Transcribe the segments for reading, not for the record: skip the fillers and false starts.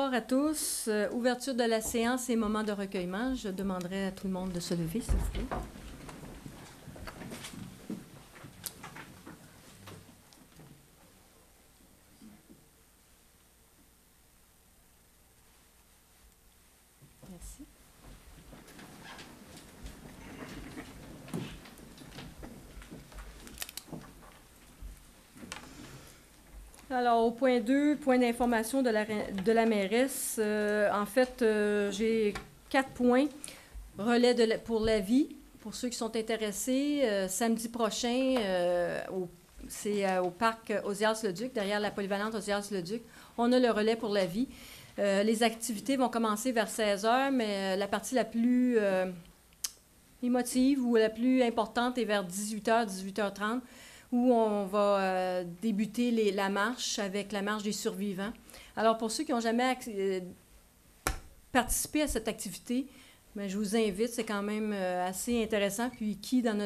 Bonjour à tous. Ouverture de la séance et moment de recueillement. Je demanderai à tout le monde de se lever, s'il vous plaît. Merci. Alors, au point 2, point d'information de la mairesse, en fait, j'ai 4 points. Relais pour la vie, pour ceux qui sont intéressés. Samedi prochain, c'est au parc Osias-le-Duc, derrière la polyvalente Osias-le-Duc. On a le relais pour la vie. Les activités vont commencer vers 16h, mais la partie la plus émotive ou la plus importante est vers 18h, 18h30, où on va débuter la marche avec la marche des survivants. Alors, pour ceux qui n'ont jamais participé à cette activité, bien, je vous invite, c'est quand même assez intéressant. Puis, qui dans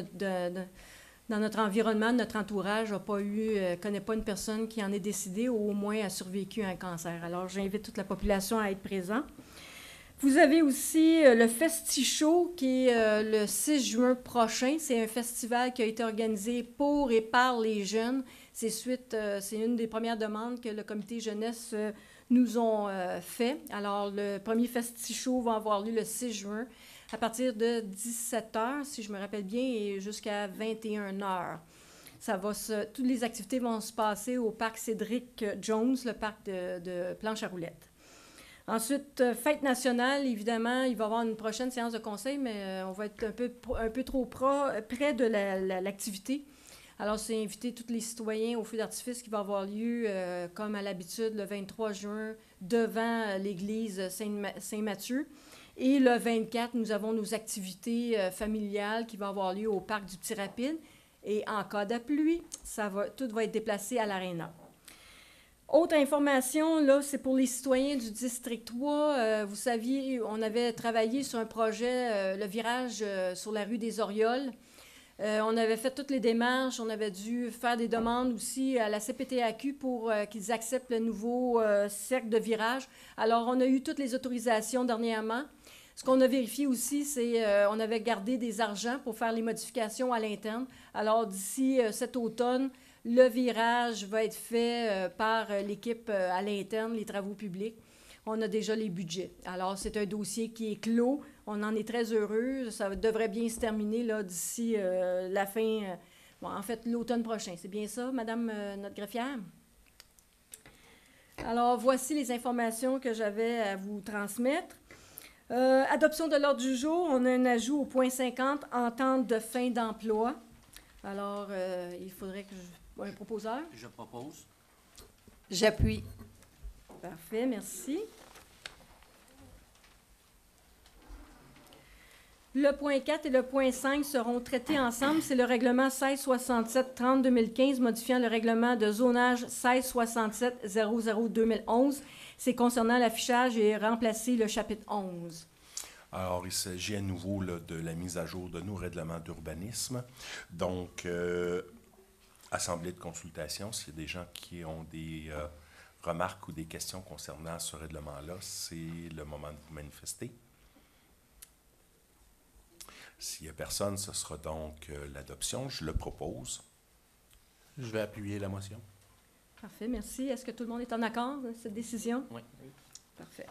notre environnement, notre entourage, connaît pas une personne qui en est décédée ou au moins a survécu à un cancer. Alors, j'invite toute la population à être présent. Vous avez aussi le Festi-Show qui est le 6 juin prochain. C'est un festival qui a été organisé pour et par les jeunes. C'est une des premières demandes que le comité jeunesse nous ont fait. Alors, le premier Festi-Show va avoir lieu le 6 juin à partir de 17h, si je me rappelle bien, et jusqu'à 21h. Toutes les activités vont se passer au parc Cédric Jones, le parc de planche à roulettes. Ensuite, fête nationale, évidemment, il va y avoir une prochaine séance de conseil, mais on va être un peu trop près de l'activité. Alors, c'est inviter tous les citoyens au feu d'artifice qui va avoir lieu, comme à l'habitude, le 23 juin, devant l'église Saint-Mathieu. Et le 24, nous avons nos activités familiales qui vont avoir lieu au parc du Petit-Rapide. Et en cas de pluie, tout va être déplacé à l'Aréna. Autre information, là, c'est pour les citoyens du District 3. Vous saviez, on avait travaillé sur un projet, le virage sur la rue des Orioles. On avait fait toutes les démarches. On avait dû faire des demandes aussi à la CPTAQ pour qu'ils acceptent le nouveau cercle de virage. Alors, on a eu toutes les autorisations dernièrement. Ce qu'on a vérifié aussi, c'est qu'on avait gardé des argents pour faire les modifications à l'interne. Alors, d'ici cet automne, le virage va être fait par l'équipe à l'interne, les travaux publics. On a déjà les budgets. Alors, c'est un dossier qui est clos. On en est très heureux. Ça devrait bien se terminer là, d'ici la fin, en fait, l'automne prochain. C'est bien ça, Madame notre greffière? Alors, voici les informations que j'avais à vous transmettre. Adoption de l'ordre du jour. On a un ajout au point 50, entente de fin d'emploi. Alors, il faudrait que un proposeur? Je propose. J'appuie. Parfait, merci. Le point 4 et le point 5 seront traités ensemble. C'est le règlement 1667-30-2015 modifiant le règlement de zonage 1667-00-2011. C'est concernant l'affichage et remplacer le chapitre 11. Alors, il s'agit à nouveau là, de la mise à jour de nos règlements d'urbanisme. Donc, assemblée de consultation, s'il y a des gens qui ont des remarques ou des questions concernant ce règlement-là, c'est le moment de vous manifester. S'il n'y a personne, ce sera donc l'adoption. Je le propose. Je vais appuyer la motion. Parfait, merci. Est-ce que tout le monde est en accord avec cette décision? Oui. Parfait.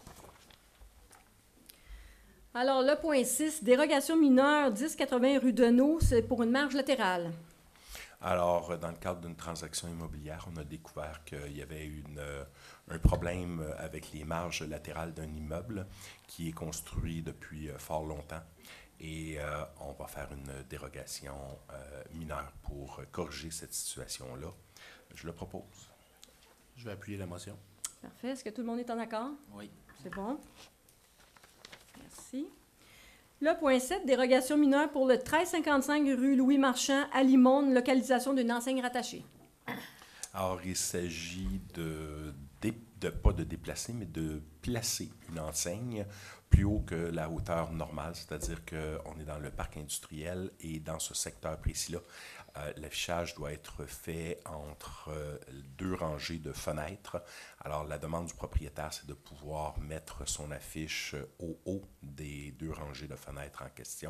Alors, le point 6, dérogation mineure 1080 rue Deneau, c'est pour une marge latérale. Alors, dans le cadre d'une transaction immobilière, on a découvert qu'il y avait un problème avec les marges latérales d'un immeuble qui est construit depuis fort longtemps. Et on va faire une dérogation mineure pour corriger cette situation-là. Je le propose. Je vais appuyer la motion. Parfait. Est-ce que tout le monde est en accord? Oui. C'est bon. Merci. Le point 7, dérogation mineure pour le 1355 rue Louis-Marchand à Limonde, localisation d'une enseigne rattachée. Alors, il s'agit pas de déplacer, mais de placer une enseigne plus haut que la hauteur normale, c'est-à-dire qu'on est dans le parc industriel et dans ce secteur précis-là, l'affichage doit être fait entre deux rangées de fenêtres. Alors, la demande du propriétaire, c'est de pouvoir mettre son affiche au haut des deux rangées de fenêtres en question.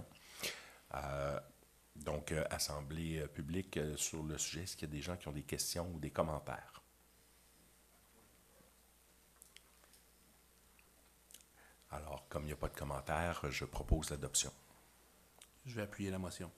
Donc, assemblée publique sur le sujet, est-ce qu'il y a des gens qui ont des questions ou des commentaires? Alors, comme il n'y a pas de commentaires, je propose l'adoption. Je vais appuyer la motion.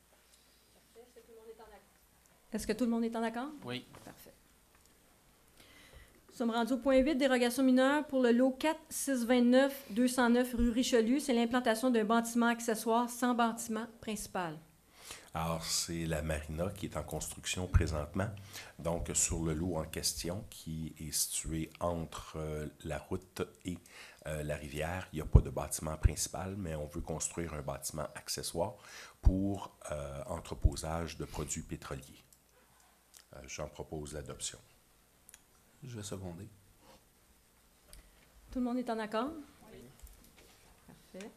Est-ce que tout le monde est en accord? Oui. Parfait. Nous sommes rendus au point 8, dérogation mineure pour le lot 4629-209 rue Richelieu. C'est l'implantation d'un bâtiment accessoire sans bâtiment principal. Alors, c'est la marina qui est en construction présentement. Donc, sur le lot en question, qui est situé entre la route et la rivière, il n'y a pas de bâtiment principal, mais on veut construire un bâtiment accessoire pour entreposage de produits pétroliers. J'en propose l'adoption. Je vais seconder. Tout le monde est en accord? Oui. Parfait.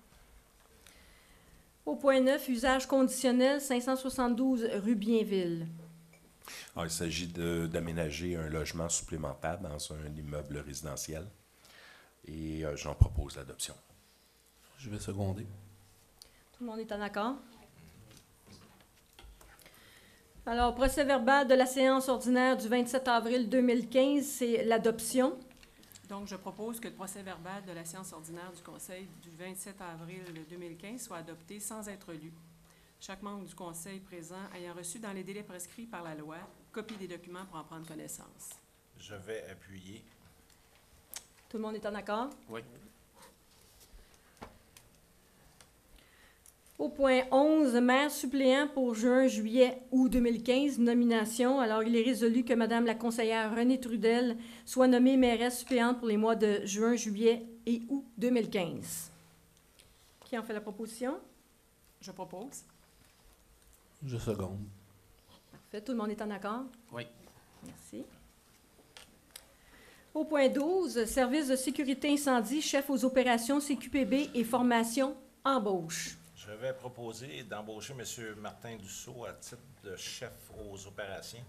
Au point 9, usage conditionnel, 572 rue Bienville. Alors, il s'agit d'aménager un logement supplémentaire dans un immeuble résidentiel et j'en propose l'adoption. Je vais seconder. Tout le monde est en accord? Alors, procès verbal de la séance ordinaire du 27 avril 2015, c'est l'adoption. Donc, je propose que le procès-verbal de la séance ordinaire du Conseil du 27 avril 2015 soit adopté sans être lu. Chaque membre du Conseil présent ayant reçu dans les délais prescrits par la loi, copie des documents pour en prendre connaissance. Je vais appuyer. Tout le monde est en accord? Oui. Au point 11, maire suppléant pour juin, juillet, août 2015, nomination. Alors, il est résolu que Mme la conseillère Renée Trudel soit nommée mairesse suppléante pour les mois de juin, juillet et août 2015. Qui en fait la proposition? Je propose. Je seconde. Parfait. Tout le monde est en accord? Oui. Merci. Au point 12, service de sécurité incendie, chef aux opérations CQPB et formation embauche. Je vais proposer d'embaucher M. Martin Dussault à titre de chef aux opérations.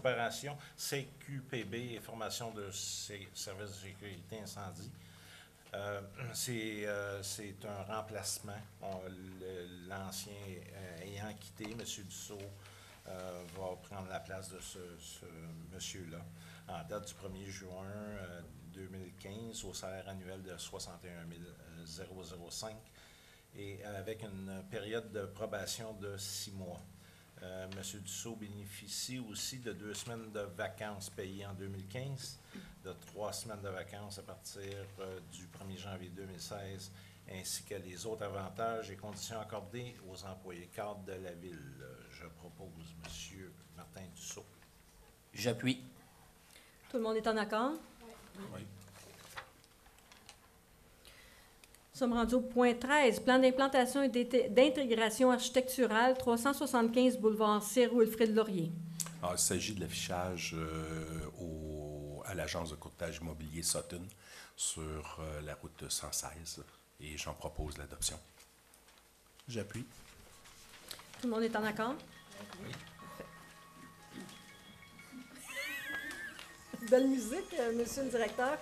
CQPB et formation de services de sécurité incendie. C'est un remplacement. L'ancien ayant quitté, M. Dussault va prendre la place de ce monsieur-là en date du 1er juin 2015 au salaire annuel de 61 005 et avec une période de probation de 6 mois. M. Dussault bénéficie aussi de 2 semaines de vacances payées en 2015, de 3 semaines de vacances à partir du 1er janvier 2016, ainsi que les autres avantages et conditions accordées aux employés cadres de la Ville. Je propose M. Martin Dussault. J'appuie. Tout le monde est en accord? Oui. Nous sommes rendus au point 13, plan d'implantation et d'intégration architecturale, 375 boulevard Cyril-Wilfrid Laurier. Alors, il s'agit de l'affichage à l'agence de courtage immobilier Sutton sur la route 116 et j'en propose l'adoption. J'appuie. Tout le monde est en accord? Oui. Belle musique, monsieur le directeur.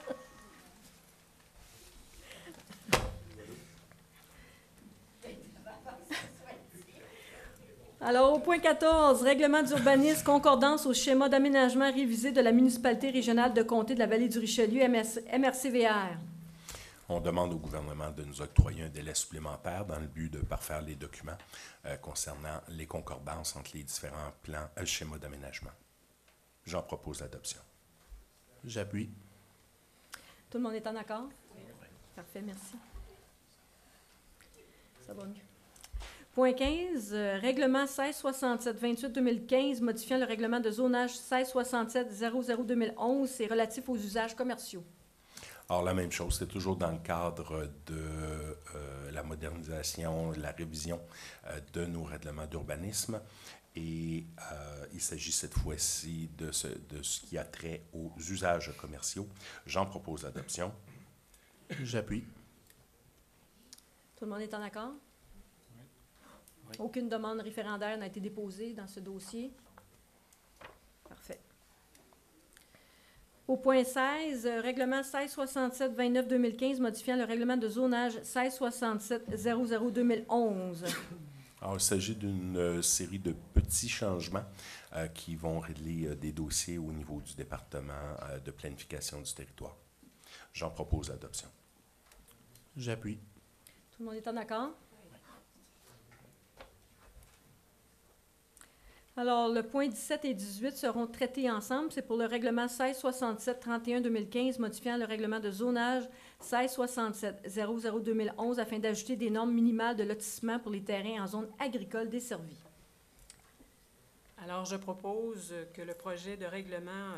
Alors, au point 14, règlement d'urbanisme, concordance au schéma d'aménagement révisé de la municipalité régionale de comté de la vallée du Richelieu, MRCVR. On demande au gouvernement de nous octroyer un délai supplémentaire dans le but de parfaire les documents concernant les concordances entre les différents plans, schémas d'aménagement. J'en propose l'adoption. J'appuie. Tout le monde est en accord? Oui. Parfait, merci. Ça va mieux. Point 15, règlement 1667-28-2015, modifiant le règlement de zonage 1667-00-2011, c'est relatif aux usages commerciaux. Alors, la même chose, c'est toujours dans le cadre de la modernisation, la révision de nos règlements d'urbanisme. Et il s'agit cette fois-ci de ce qui a trait aux usages commerciaux. J'en propose l'adoption. J'appuie. Tout le monde est en accord? Aucune demande référendaire n'a été déposée dans ce dossier. Parfait. Au point 16, règlement 1667-29-2015 modifiant le règlement de zonage 1667-00-2011. Alors, il s'agit d'une série de petits changements qui vont régler des dossiers au niveau du département de planification du territoire. J'en propose l'adoption. J'appuie. Tout le monde est en accord? Alors, le point 17 et 18 seront traités ensemble. C'est pour le règlement 1667-31-2015 modifiant le règlement de zonage 1667-00-2011 afin d'ajouter des normes minimales de lotissement pour les terrains en zone agricole desservie. Alors, je propose que le projet de règlement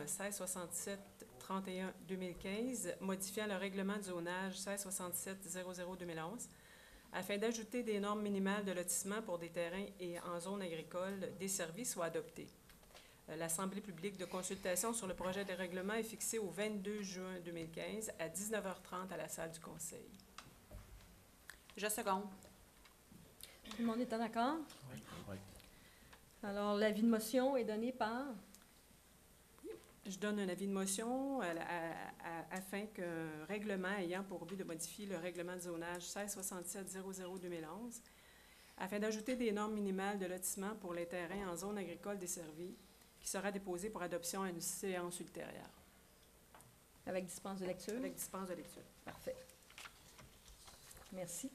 1667-31-2015 modifiant le règlement de zonage 1667-00-2011 afin d'ajouter des normes minimales de lotissement pour des terrains et en zone agricole desservie soit adopté. L'Assemblée publique de consultation sur le projet de règlement est fixée au 22 juin 2015 à 19h30 à la salle du Conseil. Je seconde. Tout le monde est en accord? Oui. Alors, l'avis de motion est donné par... Je donne un avis de motion afin qu'un règlement ayant pour but de modifier le règlement de zonage 1667-00-2011 afin d'ajouter des normes minimales de lotissement pour les terrains en zone agricole desservie qui sera déposé pour adoption à une séance ultérieure. Avec dispense de lecture? Avec dispense de lecture. Parfait. Merci.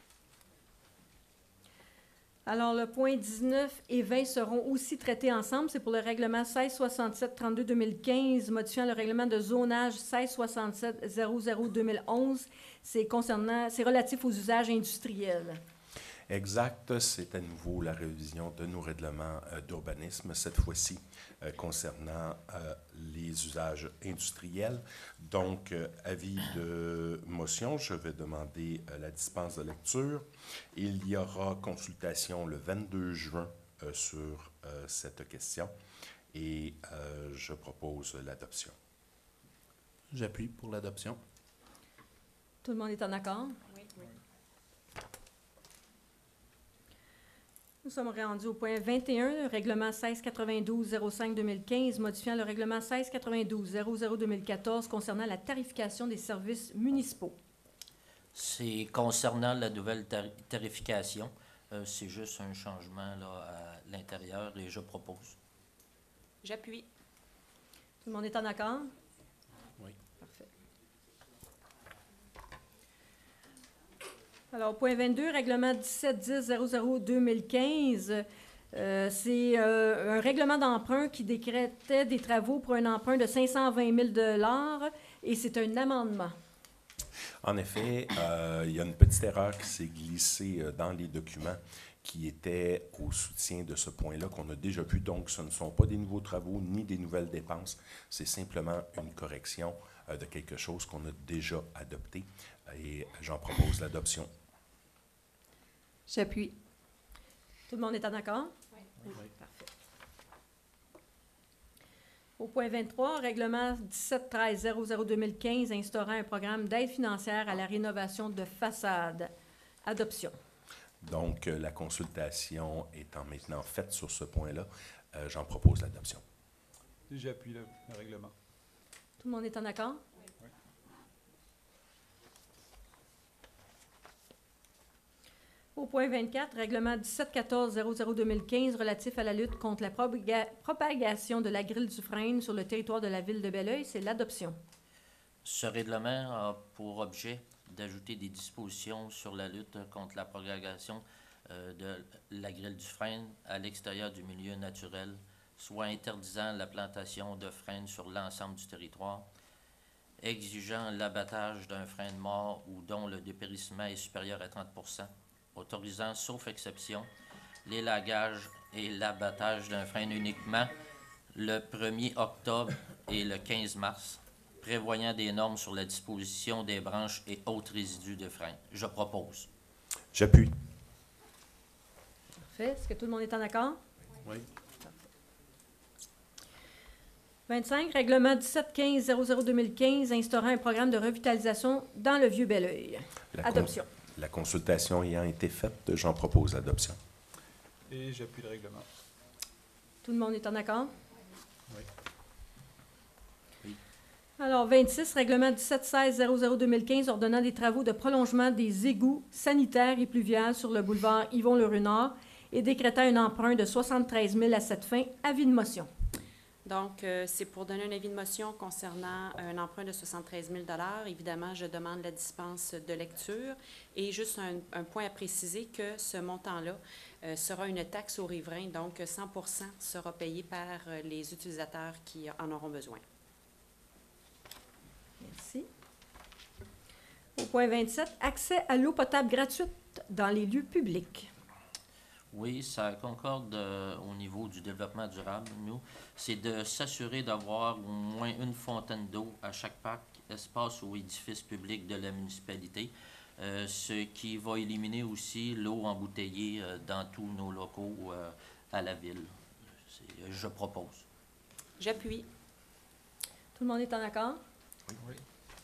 Alors, le point 19 et 20 seront aussi traités ensemble. C'est pour le règlement 1667-32-2015, modifiant le règlement de zonage 1667-00-2011. C'est relatif aux usages industriels. Exact, c'est à nouveau la révision de nos règlements d'urbanisme, cette fois-ci concernant les usages industriels. Donc, avis de motion, je vais demander la dispense de lecture. Il y aura consultation le 22 juin sur cette question et je propose l'adoption. J'appuie pour l'adoption. Tout le monde est en accord? Oui. Nous sommes rendus au point 21, règlement 1692-05-2015, modifiant le règlement 1692-00-2014 concernant la tarification des services municipaux. C'est concernant la nouvelle tarification. C'est juste un changement là, à l'intérieur et je propose. J'appuie. Tout le monde est en accord? Oui. Parfait. Alors, point 22, règlement 1710-00-2015. C'est un règlement d'emprunt qui décrétait des travaux pour un emprunt de 520 000 et c'est un amendement. En effet, il y a une petite erreur qui s'est glissée dans les documents qui était au soutien de ce point-là qu'on a déjà vu. Donc, ce ne sont pas des nouveaux travaux ni des nouvelles dépenses. C'est simplement une correction de quelque chose qu'on a déjà adopté. Et j'en propose l'adoption. J'appuie. Tout le monde est en accord? Oui. Parfait. Au point 23, règlement 1713-00-2015 instaurant un programme d'aide financière à la rénovation de façades. Adoption. Donc, la consultation étant maintenant faite sur ce point-là, j'en propose l'adoption. J'appuie le règlement. Tout le monde est en accord? Oui. Au point 24, règlement 1714-00-2015 relatif à la lutte contre la propagation de la grille du frêne sur le territoire de la ville de Belleuil, c'est l'adoption. Ce règlement a pour objet d'ajouter des dispositions sur la lutte contre la propagation de la grille du frêne à l'extérieur du milieu naturel, soit interdisant la plantation de frênes sur l'ensemble du territoire, exigeant l'abattage d'un frêne mort ou dont le dépérissement est supérieur à 30 %, autorisant, sauf exception, l'élagage et l'abattage d'un frêne uniquement le 1er octobre et le 15 mars, prévoyant des normes sur la disposition des branches et autres résidus de frein. Je propose. J'appuie. Parfait. Est-ce que tout le monde est en accord? Oui. 25, règlement 1715-00-2015 instaurant un programme de revitalisation dans le Vieux-Belleuil. Adoption. La consultation ayant été faite, j'en propose l'adoption. Et j'appuie le règlement. Tout le monde est en accord? Oui. Oui. Alors, 26, règlement 1716-00-2015 ordonnant des travaux de prolongement des égouts sanitaires et pluviales sur le boulevard Yvon-le-Renard et décrétant un emprunt de 73 000 à cette fin. Avis de motion. Donc, c'est pour donner un avis de motion concernant un emprunt de 73 000 $. Évidemment, je demande la dispense de lecture. Et juste un point à préciser que ce montant-là sera une taxe aux riverains, donc 100 % sera payé par les utilisateurs qui en auront besoin. Merci. Au point 27, accès à l'eau potable gratuite dans les lieux publics. Oui, ça concorde au niveau du développement durable. Nous, c'est de s'assurer d'avoir au moins une fontaine d'eau à chaque parc, espace ou édifice public de la municipalité, ce qui va éliminer aussi l'eau embouteillée dans tous nos locaux à la ville. Je propose. J'appuie. Tout le monde est en accord? Oui.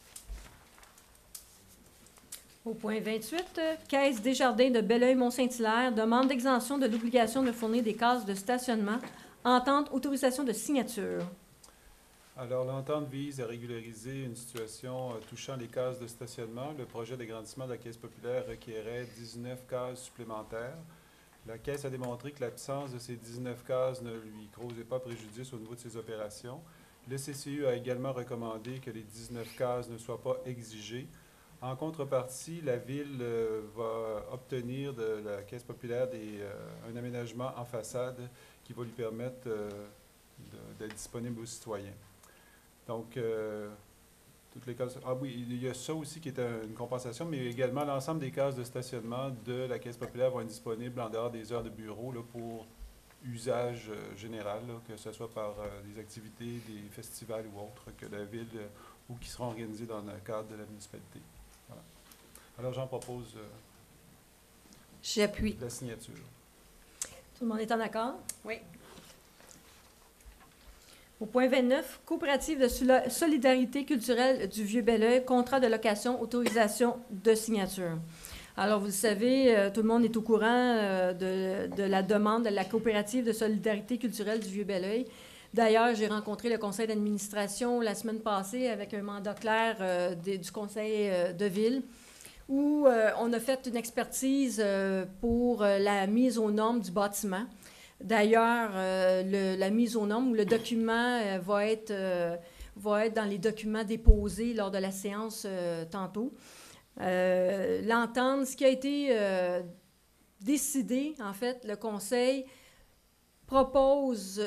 Au point 28, Caisse Desjardins de Belleuil-Mont-Saint-Hilaire demande d'exemption de l'obligation de fournir des cases de stationnement. Entente, autorisation de signature. Alors, l'entente vise à régulariser une situation touchant les cases de stationnement. Le projet d'agrandissement de la Caisse populaire requérait 19 cases supplémentaires. La Caisse a démontré que l'absence de ces 19 cases ne lui causait pas préjudice au niveau de ses opérations. Le CCU a également recommandé que les 19 cases ne soient pas exigées. En contrepartie, la Ville va obtenir de la Caisse populaire un aménagement en façade qui va lui permettre d'être disponible aux citoyens. Donc, toutes les cases... Ah oui, il y a ça aussi qui est une compensation, mais également l'ensemble des cases de stationnement de la Caisse populaire vont être disponibles en dehors des heures de bureau là, pour usage général, là, que ce soit par des activités, des festivals ou autres que la Ville ou qui seront organisés dans le cadre de la municipalité. Voilà. Alors, j'en propose J'appuie. la signature. Tout le monde est en accord? Oui. Au point 29, coopérative de solidarité culturelle du Vieux-Belleuil, contrat de location, autorisation de signature. Alors, vous le savez, tout le monde est au courant de la demande de la coopérative de solidarité culturelle du Vieux-Belleuil. D'ailleurs, j'ai rencontré le conseil d'administration la semaine passée avec un mandat clair du conseil de ville où on a fait une expertise pour la mise aux normes du bâtiment. D'ailleurs, la mise aux normes ou le document va être dans les documents déposés lors de la séance tantôt. L'entente, ce qui a été décidé, en fait, le conseil propose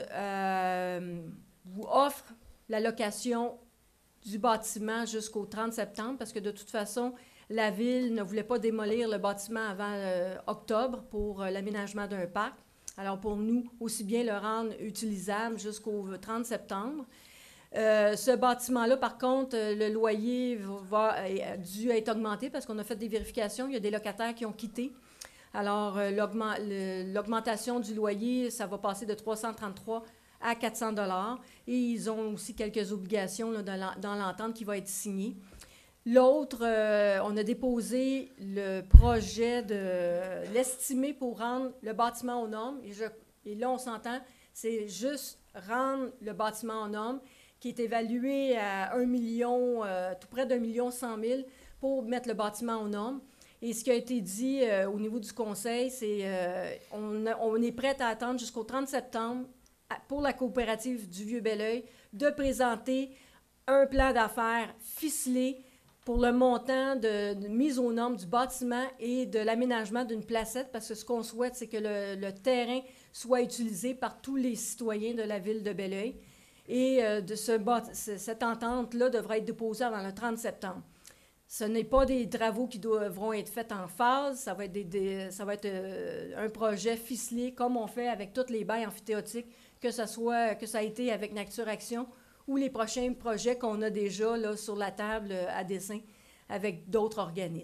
ou offre la location du bâtiment jusqu'au 30 septembre parce que de toute façon, la Ville ne voulait pas démolir le bâtiment avant octobre pour l'aménagement d'un parc. Alors, pour nous, aussi bien le rendre utilisable jusqu'au 30 septembre. Ce bâtiment-là, par contre, le loyer a dû être augmenté parce qu'on a fait des vérifications. Il y a des locataires qui ont quitté. Alors, l'augmentation du loyer, ça va passer de 333 à 400 $. Et ils ont aussi quelques obligations là, dans l'entente qui va être signée. L'autre, on a déposé le projet de l'estimé pour rendre le bâtiment aux normes. Et là, on s'entend, c'est juste rendre le bâtiment aux normes qui est évalué à 1 million, tout près d'1,1 million pour mettre le bâtiment aux normes. Et ce qui a été dit au niveau du conseil, c'est on est prêt à attendre jusqu'au 30 septembre pour la coopérative du Vieux-Belleuil de présenter un plan d'affaires ficelé pour le montant de mise aux normes du bâtiment et de l'aménagement d'une placette, parce que ce qu'on souhaite, c'est que le terrain soit utilisé par tous les citoyens de la ville de Belleuil. Et cette entente-là devra être déposée avant le 30 septembre. Ce n'est pas des travaux qui devront être faits en phase, ça va être un projet ficelé, comme on fait avec toutes les baies amphithéotiques, que ça a été avec Nature Action, ou les prochains projets qu'on a déjà là, sur la table à dessin avec d'autres organismes.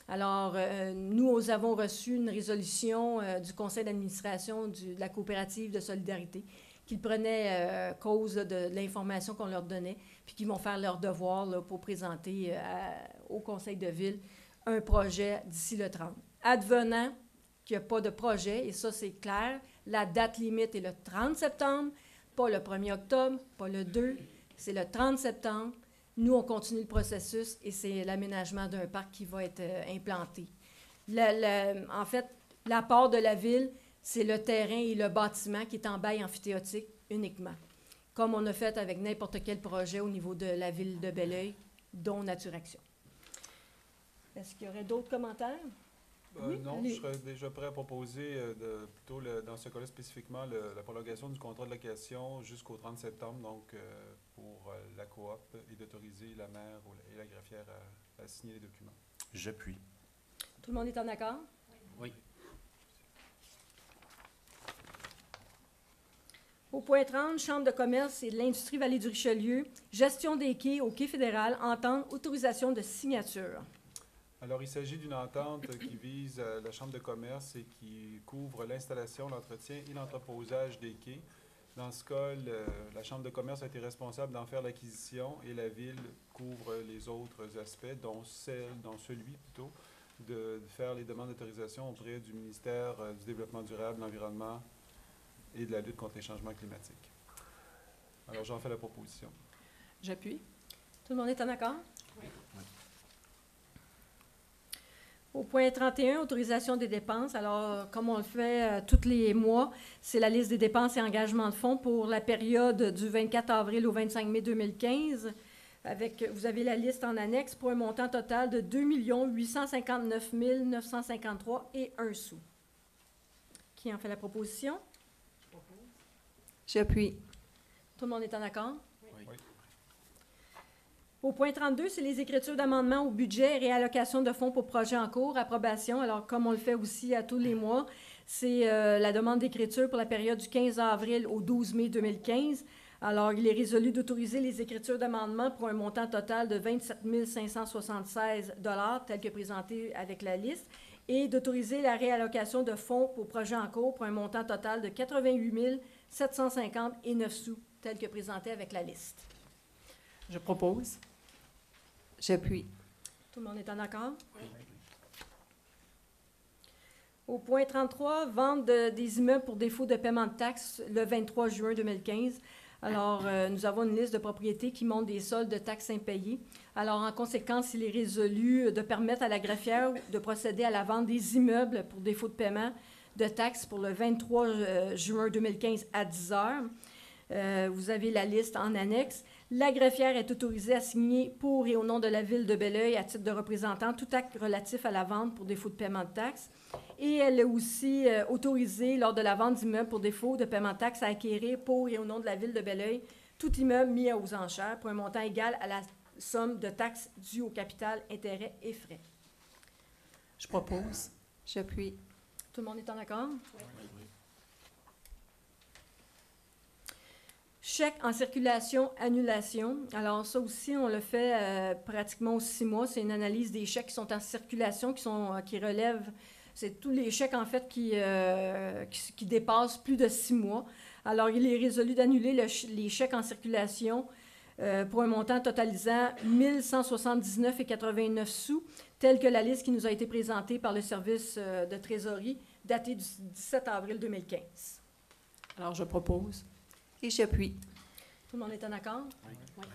Alors, nous avons reçu une résolution du conseil d'administration de la coopérative de solidarité qu'ils prenaient cause de l'information qu'on leur donnait, puis qu'ils vont faire leur devoir là, pour présenter au conseil de ville un projet d'ici le 30. Advenant qu'il n'y a pas de projet, et ça c'est clair, la date limite est le 30 septembre, pas le 1er octobre, pas le 2, c'est le 30 septembre. Nous, on continue le processus et c'est l'aménagement d'un parc qui va être implanté. En fait, l'apport de la ville, c'est le terrain et le bâtiment qui est en bail amphithéotique uniquement, comme on a fait avec n'importe quel projet au niveau de la ville de Belleuil, dont Naturaction. Est-ce qu'il y aurait d'autres commentaires? Oui, non, allez. je serais déjà prêt à proposer, plutôt dans ce cas-là spécifiquement, la prolongation du contrat de location jusqu'au 30 septembre, donc pour la coop, et d'autoriser la maire et la greffière à signer les documents. J'appuie. Tout le monde est en accord? Oui. Au point 30, Chambre de commerce et de l'industrie Vallée du Richelieu, gestion des quais au quai fédéral, entente, autorisation de signature. Alors, il s'agit d'une entente qui vise la Chambre de commerce et qui couvre l'installation, l'entretien et l'entreposage des quais. Dans ce cas, la Chambre de commerce a été responsable d'en faire l'acquisition et la Ville couvre les autres aspects, dont celui plutôt, de faire les demandes d'autorisation auprès du ministère du Développement durable, de l'Environnement et de la lutte contre les changements climatiques. Alors, j'en fais la proposition. J'appuie. Tout le monde est en accord? Oui. Au point 31, autorisation des dépenses. Alors, comme on le fait tous les mois, c'est la liste des dépenses et engagements de fonds pour la période du 24 avril au 25 mai 2015. Vous avez la liste en annexe pour un montant total de 2 859 953 et 1 sou. Qui en fait la proposition? J'appuie. Tout le monde est en accord? Oui. Au point 32, c'est les écritures d'amendements au budget et réallocation de fonds pour projets en cours, approbation. Alors, comme on le fait aussi à tous les mois, c'est la demande d'écriture pour la période du 15 avril au 12 mai 2015. Alors, il est résolu d'autoriser les écritures d'amendements pour un montant total de 27 576 $ tel que présenté avec la liste, et d'autoriser la réallocation de fonds pour projets en cours pour un montant total de 88 750 et 9 sous, tel que présenté avec la liste. Je propose. J'appuie. Tout le monde est en accord? Oui. Au point 33, vente des immeubles pour défaut de paiement de taxes le 23 juin 2015. Alors, nous avons une liste de propriétés qui montre des soldes de taxes impayées. Alors, en conséquence, il est résolu de permettre à la greffière de procéder à la vente des immeubles pour défaut de paiement de taxes pour le 23 juin 2015 à 10 heures. Vous avez la liste en annexe. La greffière est autorisée à signer pour et au nom de la Ville de Belleuil à titre de représentant tout acte relatif à la vente pour défaut de paiement de taxes. Et elle est aussi autorisée, lors de la vente d'immeubles pour défaut de paiement de taxes, à acquérir pour et au nom de la Ville de Belleuil tout immeuble mis aux enchères pour un montant égal à la somme de taxes dues au capital, intérêts et frais. Je propose. J'appuie. Tout le monde est en accord? Oui. Chèque en circulation, annulation. Alors, ça aussi, on le fait pratiquement aux 6 mois. C'est une analyse des chèques qui sont en circulation, qui relèvent. C'est tous les chèques, en fait, qui dépassent plus de 6 mois. Alors, il est résolu d'annuler les chèques en circulation pour un montant totalisant 1 179,89 sous, tel que la liste qui nous a été présentée par le service de trésorerie, datée du 17 avril 2015. Alors, je propose. Et j'appuie. Tout le monde est en accord? Oui.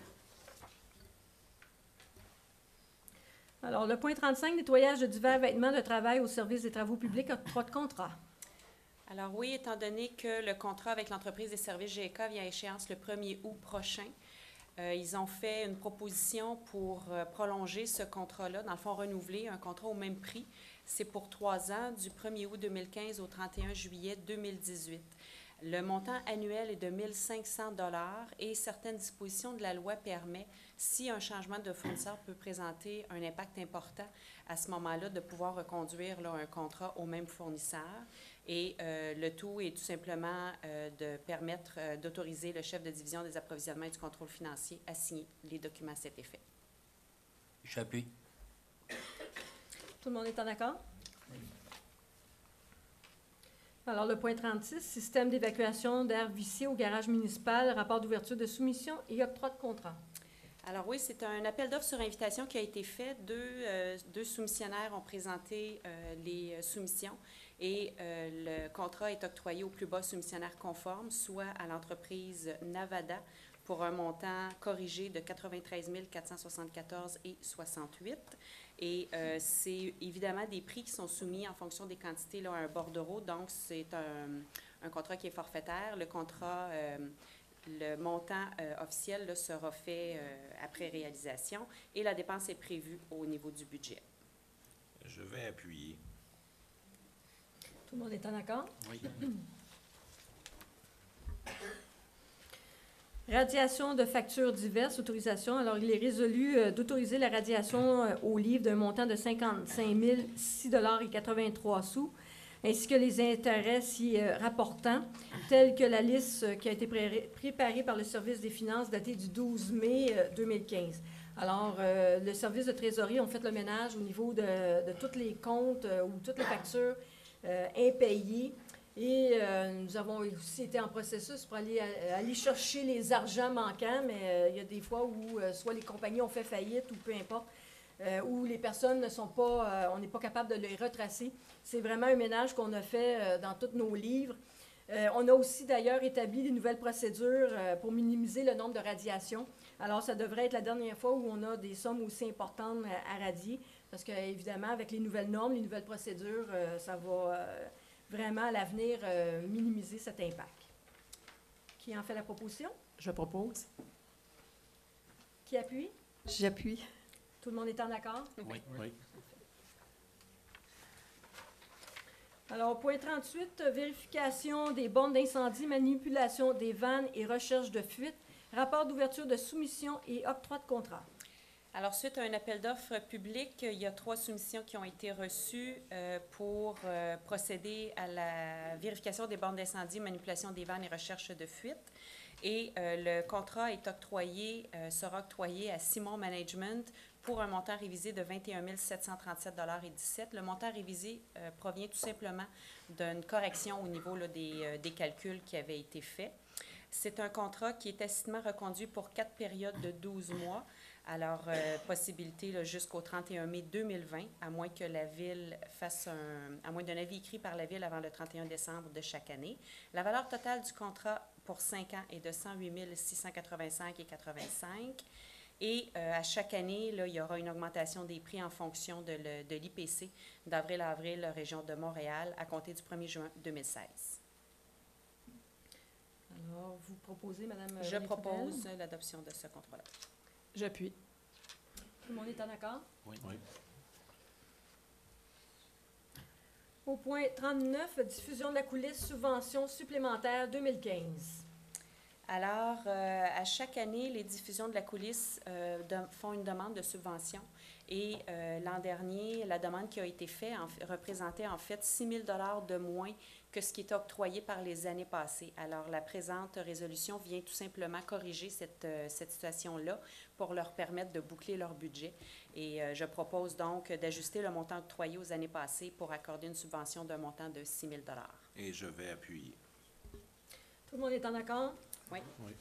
Alors, le point 35, nettoyage de divers vêtements de travail au service des travaux publics, octroi de contrat. Alors oui, étant donné que le contrat avec l'entreprise des services GECA vient à échéance le 1er août prochain, ils ont fait une proposition pour prolonger ce contrat-là, dans le fond renouveler un contrat au même prix. C'est pour 3 ans, du 1er août 2015 au 31 juillet 2018. Le montant annuel est de 1 500 $ et certaines dispositions de la loi permettent, si un changement de fournisseur peut présenter un impact important, à ce moment-là, de pouvoir reconduire un contrat au même fournisseur. Et le tout est tout simplement de permettre d'autoriser le chef de division des approvisionnements et du contrôle financier à signer les documents à cet effet. J'appuie. Tout Tout le monde est en accord? Alors, le point 36, système d'évacuation d'air vicié au garage municipal, rapport d'ouverture de soumission et octroi de contrat. Alors oui, c'est un appel d'offres sur invitation qui a été fait. Deux soumissionnaires ont présenté les soumissions et le contrat est octroyé au plus bas soumissionnaire conforme, soit à l'entreprise Navada, pour un montant corrigé de 93 474,68. Et c'est évidemment des prix qui sont soumis en fonction des quantités là, à un bordereau. Donc, c'est un contrat qui est forfaitaire. Le contrat, le montant officiel là, sera fait après réalisation et la dépense est prévue au niveau du budget. Je vais appuyer. Tout le monde est en accord? Oui. Radiation de factures diverses, autorisation. Alors, il est résolu d'autoriser la radiation au livre d'un montant de 55 006,83 $, ainsi que les intérêts s'y rapportant, tels que la liste qui a été préparée par le service des finances datée du 12 mai 2015. Alors, le service de trésorerie ont fait le ménage au niveau de tous les comptes ou toutes les factures impayées. Et nous avons aussi été en processus pour aller chercher les argents manquants, mais il y a des fois où soit les compagnies ont fait faillite ou peu importe, où les personnes ne sont pas, on n'est pas capable de les retracer. C'est vraiment un ménage qu'on a fait dans tous nos livres. On a aussi d'ailleurs établi des nouvelles procédures pour minimiser le nombre de radiations. Alors, ça devrait être la dernière fois où on a des sommes aussi importantes à radier, parce qu'évidemment, avec les nouvelles normes, les nouvelles procédures, ça va vraiment à l'avenir minimiser cet impact. Qui en fait la proposition? Je propose. Qui appuie? J'appuie. Tout le monde est en accord? Oui. Oui. Alors, point 38, vérification des bornes d'incendie, manipulation des vannes et recherche de fuite, rapport d'ouverture de soumission et octroi de contrat. Alors, suite à un appel d'offres public, il y a 3 soumissions qui ont été reçues pour procéder à la vérification des bornes d'incendie, manipulation des vannes et recherche de fuite. Et le contrat est sera octroyé à Simon Management pour un montant révisé de 21 737,17 $. Le montant révisé provient tout simplement d'une correction au niveau là, des calculs qui avaient été faits. C'est un contrat qui est tacitement reconduit pour 4 périodes de 12 mois. Alors, possibilité là, jusqu'au 31 mai 2020, à moins que la Ville à moins d'un avis écrit par la Ville avant le 31 décembre de chaque année. La valeur totale du contrat pour 5 ans est de 108 685,85 $. Et à chaque année, là, il y aura une augmentation des prix en fonction de l'IPC d'avril à avril, région de Montréal, à compter du 1er juin 2016. Alors, vous proposez, Mme Je propose l'adoption de ce contrat-là. J'appuie. Tout le monde est en accord? Oui. Oui. Au point 39, diffusion de la coulisse, subvention supplémentaire 2015. Alors, à chaque année, les diffusions de la coulisse font une demande de subvention. Et l'an dernier, la demande qui a été faite représentait en fait 6 000 $ de moins que ce qui était octroyé par les années passées. Alors, la présente résolution vient tout simplement corriger cette situation-là pour leur permettre de boucler leur budget. Et je propose donc d'ajuster le montant octroyé aux années passées pour accorder une subvention d'un montant de 6 000 $. Et je vais appuyer. Tout le monde est en accord? Oui. Oui.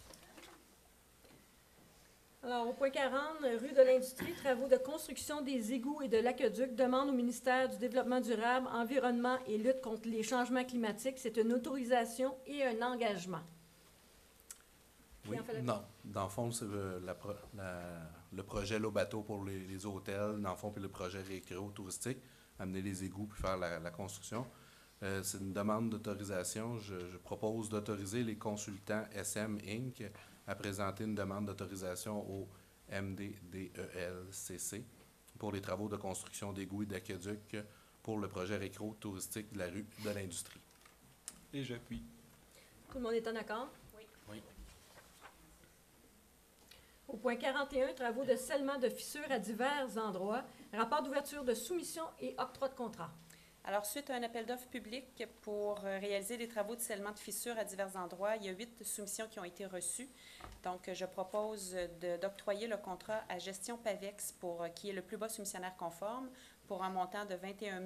Alors, au point 40, rue de l'Industrie, travaux de construction des égouts et de l'aqueduc, demande au ministère du Développement durable, Environnement et lutte contre les changements climatiques. C'est une autorisation et un engagement. Qui Oui. en fait la- Non. Dans le fond, c'est le projet L'eau bateau pour les hôtels, dans le fond, puis le projet récréo touristique, amener les égouts puis faire la construction. C'est une demande d'autorisation. Je propose d'autoriser les consultants SM Inc. à présenter une demande d'autorisation au MDDELCC pour les travaux de construction d'égouts et d'aqueducs pour le projet récréo touristique de la rue de l'Industrie. Et j'appuie. Tout le monde est en accord? Oui. Au point 41, travaux de scellement de fissures à divers endroits, rapport d'ouverture de soumission et octroi de contrat. Alors, suite à un appel d'offres public pour réaliser des travaux de scellement de fissures à divers endroits, il y a 8 soumissions qui ont été reçues. Donc, je propose d'octroyer le contrat à Gestion Pavex, qui est le plus bas soumissionnaire conforme, pour un montant de 21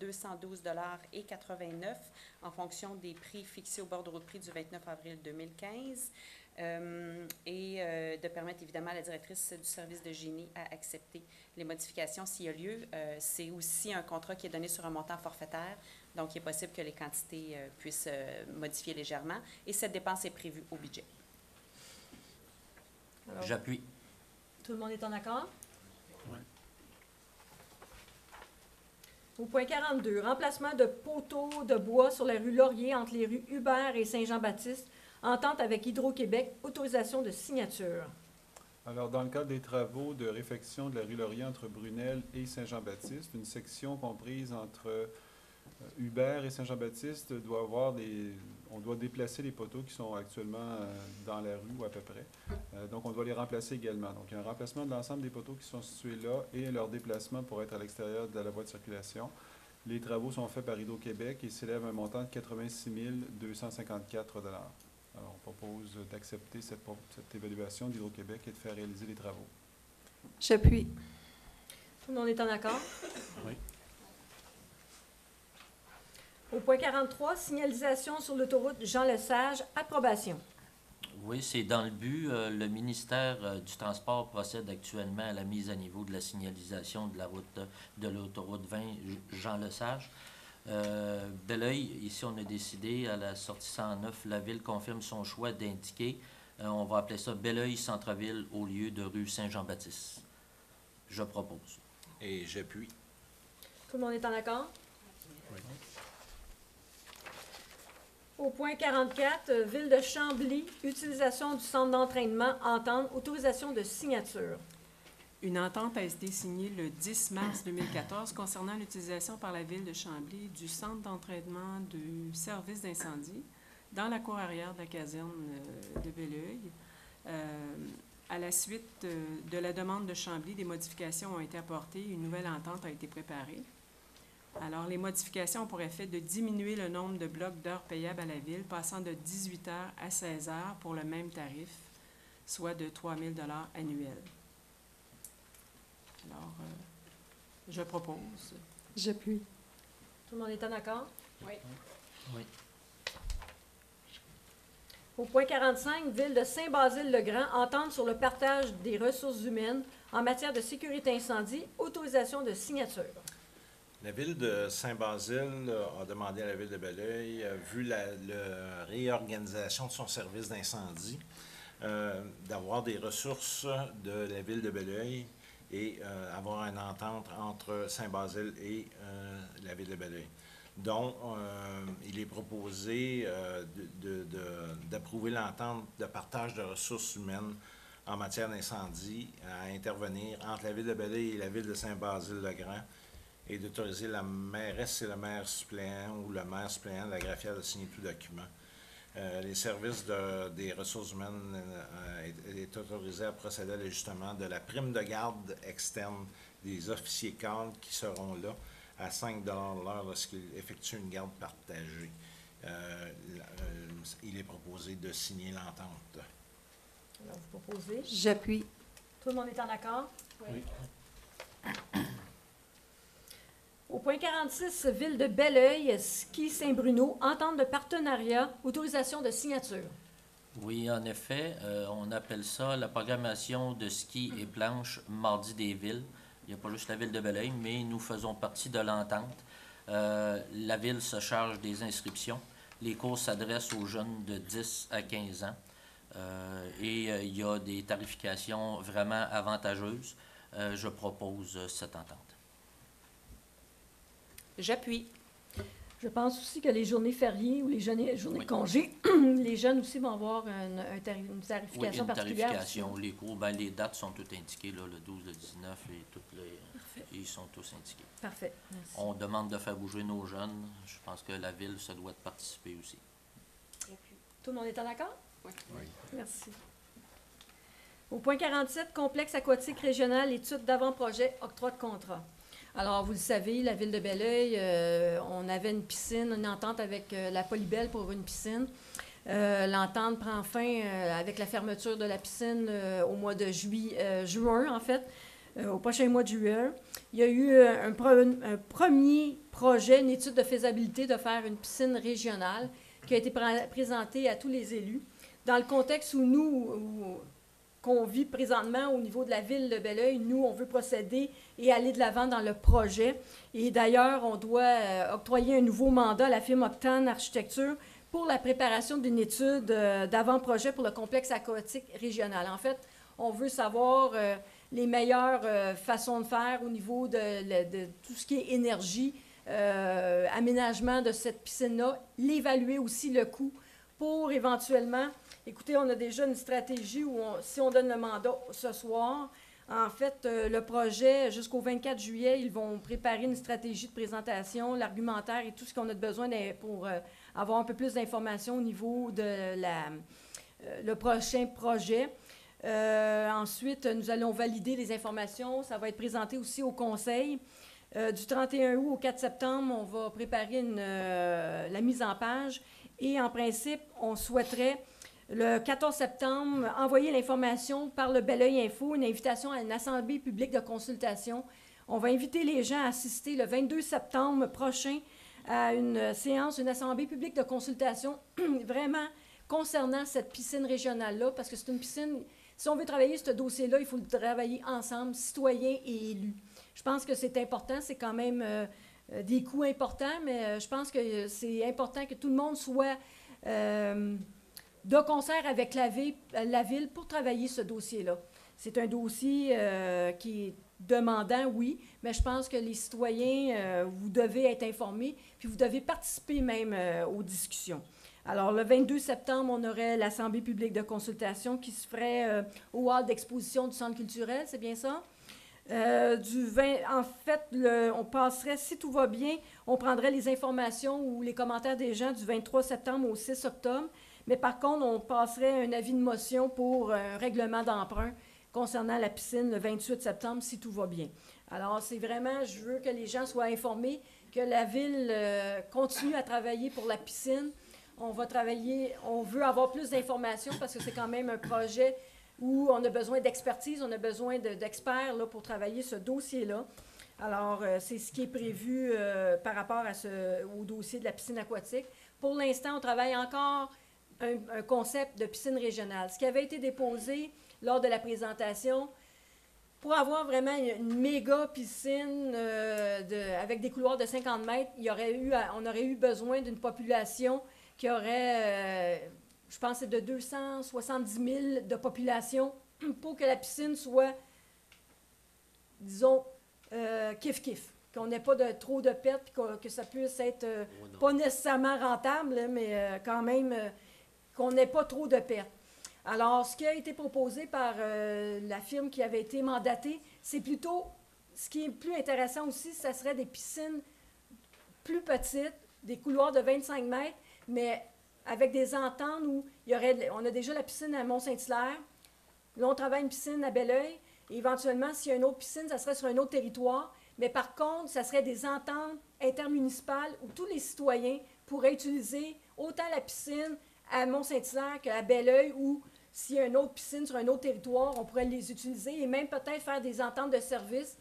212,89 $ en fonction des prix fixés au bordereau de prix du 29 avril 2015 et de permettre évidemment à la directrice du service de génie à accepter les modifications s'il y a lieu. C'est aussi un contrat qui est donné sur un montant forfaitaire, donc il est possible que les quantités puissent modifier légèrement et cette dépense est prévue au budget. Alors, J'appuie. tout le monde est en accord? Oui. Au point 42, remplacement de poteaux de bois sur la rue Laurier entre les rues Hubert et Saint-Jean-Baptiste, entente avec Hydro-Québec, autorisation de signature. Alors, dans le cadre des travaux de réfection de la rue Laurier entre Brunel et Saint-Jean-Baptiste, une section comprise entre Hubert et Saint-Jean-Baptiste doit avoir on doit déplacer les poteaux qui sont actuellement dans la rue ou à peu près. Donc, on doit les remplacer également. Donc, il y a un remplacement de l'ensemble des poteaux qui sont situés là et leur déplacement pour être à l'extérieur de la voie de circulation. Les travaux sont faits par Hydro-Québec et s'élèvent à un montant de 86 254 $. Alors, on propose d'accepter cette évaluation d'Hydro-Québec et de faire réaliser les travaux. J'appuie. Tout le monde est en accord? Oui. Au point 43, signalisation sur l'autoroute Jean-Lesage, approbation. Oui, c'est dans le but. Le ministère du Transport procède actuellement à la mise à niveau de la signalisation de la route de l'autoroute 20 Jean-Lesage. Belleuil, ici, on a décidé, à la sortie 109, la Ville confirme son choix d'indiquer, on va appeler ça Belleuil Centre-Ville au lieu de rue Saint-Jean-Baptiste. Je propose. Et j'appuie. Tout le monde est en accord? Oui. Au point 44, Ville de Chambly, utilisation du centre d'entraînement, entente, autorisation de signature. Une entente a été signée le 10 mars 2014 concernant l'utilisation par la Ville de Chambly du centre d'entraînement du service d'incendie dans la cour arrière de la caserne de Belleuil. À la suite de la demande de Chambly, des modifications ont été apportées. Une nouvelle entente a été préparée. Alors, les modifications ont pour effet de diminuer le nombre de blocs d'heures payables à la Ville, passant de 18 heures à 16 heures pour le même tarif, soit de 3 000 $ annuels. Alors, je propose. J'appuie. Tout le monde est en accord? Oui. Oui. Au point 45, Ville de Saint-Basile-le-Grand, entente sur le partage des ressources humaines en matière de sécurité incendie, autorisation de signature. La Ville de Saint-Basile a demandé à la Ville de Belleuil, vu la réorganisation de son service d'incendie, d'avoir des ressources de la Ville de Belleuil et avoir une entente entre Saint-Basile et la Ville de Belleuil. Donc, il est proposé d'approuver l'entente de partage de ressources humaines en matière d'incendie à intervenir entre la Ville de Belleuil et la Ville de Saint-Basile-le-Grand et d'autoriser la mairesse et le maire suppléant ou le maire suppléant de la greffière de signer tout document. Les services des ressources humaines est autorisé à procéder à l'ajustement de la prime de garde externe des officiers cadres qui seront là à 5 $ l'heure lorsqu'ils effectuent une garde partagée. Il est proposé de signer l'entente. Alors, vous proposez. J'appuie. Tout le monde est en accord? Oui. Au point 46, Ville de Belleuil, Ski Saint-Bruno, entente de partenariat, autorisation de signature. Oui, en effet, on appelle ça la programmation de ski et planche Mardi des villes. Il n'y a pas juste la Ville de Belleuil, mais nous faisons partie de l'entente. La Ville se charge des inscriptions. Les cours s'adressent aux jeunes de 10 à 15 ans. Et il y a des tarifications vraiment avantageuses. Je propose cette entente. J'appuie. Je pense aussi que les journées fériées ou les journées de congé, les jeunes aussi vont avoir une tarification Oui, une particulière. tarification. Les cours, les dates sont toutes indiquées, là, le 12, le 19 et ils sont tous indiqués. Parfait. Merci. On demande de faire bouger nos jeunes. Je pense que la Ville se doit de participer aussi. Tout le monde est en accord? Oui. Merci. Au point 47, complexe aquatique régional, étude d'avant-projet, octroi de contrat. Alors, vous le savez, la Ville de Belleuil, on avait une piscine, une entente avec la Polybelle pour une piscine. L'entente prend fin avec la fermeture de la piscine au mois de juin, en fait. au prochain mois de juillet. Il y a eu un premier projet, une étude de faisabilité de faire une piscine régionale qui a été présentée à tous les élus. Dans le contexte où nous, qu'on vit présentement au niveau de la ville de Belleuil, nous, on veut procéder et aller de l'avant dans le projet. Et d'ailleurs, on doit octroyer un nouveau mandat à la firme Octane Architecture pour la préparation d'une étude d'avant-projet pour le complexe aquatique régional. En fait, on veut savoir les meilleures façons de faire au niveau de tout ce qui est énergie, aménagement de cette piscine-là, l'évaluer aussi le coût pour éventuellement... Écoutez, on a déjà une stratégie où, si on donne le mandat ce soir, en fait, le projet, jusqu'au 24 juillet, ils vont préparer une stratégie de présentation, l'argumentaire et tout ce qu'on a besoin pour avoir un peu plus d'informations au niveau de le prochain projet. Ensuite, nous allons valider les informations. Ça va être présenté aussi au conseil. Du 31 août au 4 septembre, on va préparer la mise en page. Et en principe, on souhaiterait... Le 14 septembre, envoyer l'information par le Belleuil Info, une invitation à une assemblée publique de consultation. On va inviter les gens à assister le 22 septembre prochain à une séance, une assemblée publique de consultation vraiment concernant cette piscine régionale-là, parce que c'est une piscine, si on veut travailler ce dossier-là, il faut le travailler ensemble, citoyens et élus. Je pense que c'est important, c'est quand même des coûts importants, mais je pense que c'est important que tout le monde soit... de concert avec la ville pour travailler ce dossier-là. C'est un dossier qui est demandant, oui, mais je pense que les citoyens, vous devez être informés, puis vous devez participer même aux discussions. Alors, le 22 septembre, on aurait l'Assemblée publique de consultation qui se ferait au hall d'exposition du Centre culturel, c'est bien ça? En fait, on passerait, si tout va bien, on prendrait les informations ou les commentaires des gens du 23 septembre au 6 octobre. Mais par contre, on passerait un avis de motion pour un règlement d'emprunt concernant la piscine le 28 septembre, si tout va bien. Alors, c'est vraiment, je veux que les gens soient informés, que la ville continue à travailler pour la piscine. On va travailler, on veut avoir plus d'informations parce que c'est quand même un projet où on a besoin d'expertise, on a besoin d'experts là, pour travailler ce dossier-là. Alors, c'est ce qui est prévu par rapport au dossier de la piscine aquatique. Pour l'instant, on travaille encore... Un concept de piscine régionale. Ce qui avait été déposé lors de la présentation, pour avoir vraiment une méga piscine avec des couloirs de 50 mètres, on aurait eu besoin d'une population qui aurait, je pense, de 270 000 de population pour que la piscine soit, disons, kiff-kiff. Qu'on n'ait pas trop de pertes, que ça puisse être pas nécessairement rentable, là, mais quand même... qu'on n'ait pas trop de pertes. Alors, ce qui a été proposé par la firme qui avait été mandatée, c'est plutôt, ce qui est plus intéressant aussi, ça serait des piscines plus petites, des couloirs de 25 mètres, mais avec des ententes où on a déjà la piscine à Mont-Saint-Hilaire, là, on travaille une piscine à Belleuil, et éventuellement, s'il y a une autre piscine, ça serait sur un autre territoire, mais par contre, ça serait des ententes intermunicipales où tous les citoyens pourraient utiliser autant la piscine à Mont-Saint-Hilaire qu'à Belleuil, ou s'il y a une autre piscine sur un autre territoire, on pourrait les utiliser et même peut-être faire des ententes de service.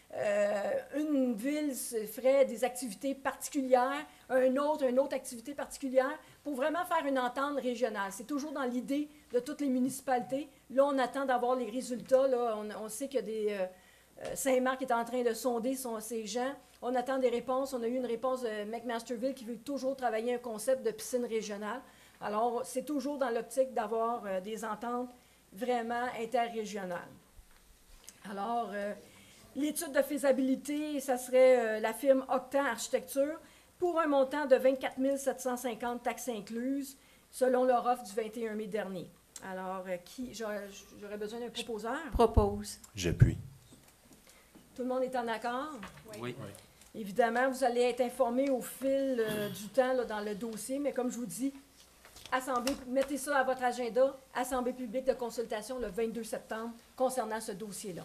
Une ville ferait des activités particulières, une autre activité particulière, pour vraiment faire une entente régionale. C'est toujours dans l'idée de toutes les municipalités. Là, on attend d'avoir les résultats. Là, on sait qu'il y a Saint-Marc est en train de sonder ces gens. On attend des réponses. On a eu une réponse de McMasterville qui veut toujours travailler un concept de piscine régionale. Alors, c'est toujours dans l'optique d'avoir des ententes vraiment interrégionales. Alors, l'étude de faisabilité, ça serait la firme Octane Architecture pour un montant de 24 750 taxes incluses, selon leur offre du 21 mai dernier. Alors, j'aurais besoin d'un proposeur? Propose. J'appuie. Tout le monde est en accord? Oui. Évidemment, vous allez être informés au fil du temps là, dans le dossier, mais comme je vous dis, mettez ça à votre agenda, Assemblée publique de consultation le 22 septembre concernant ce dossier-là.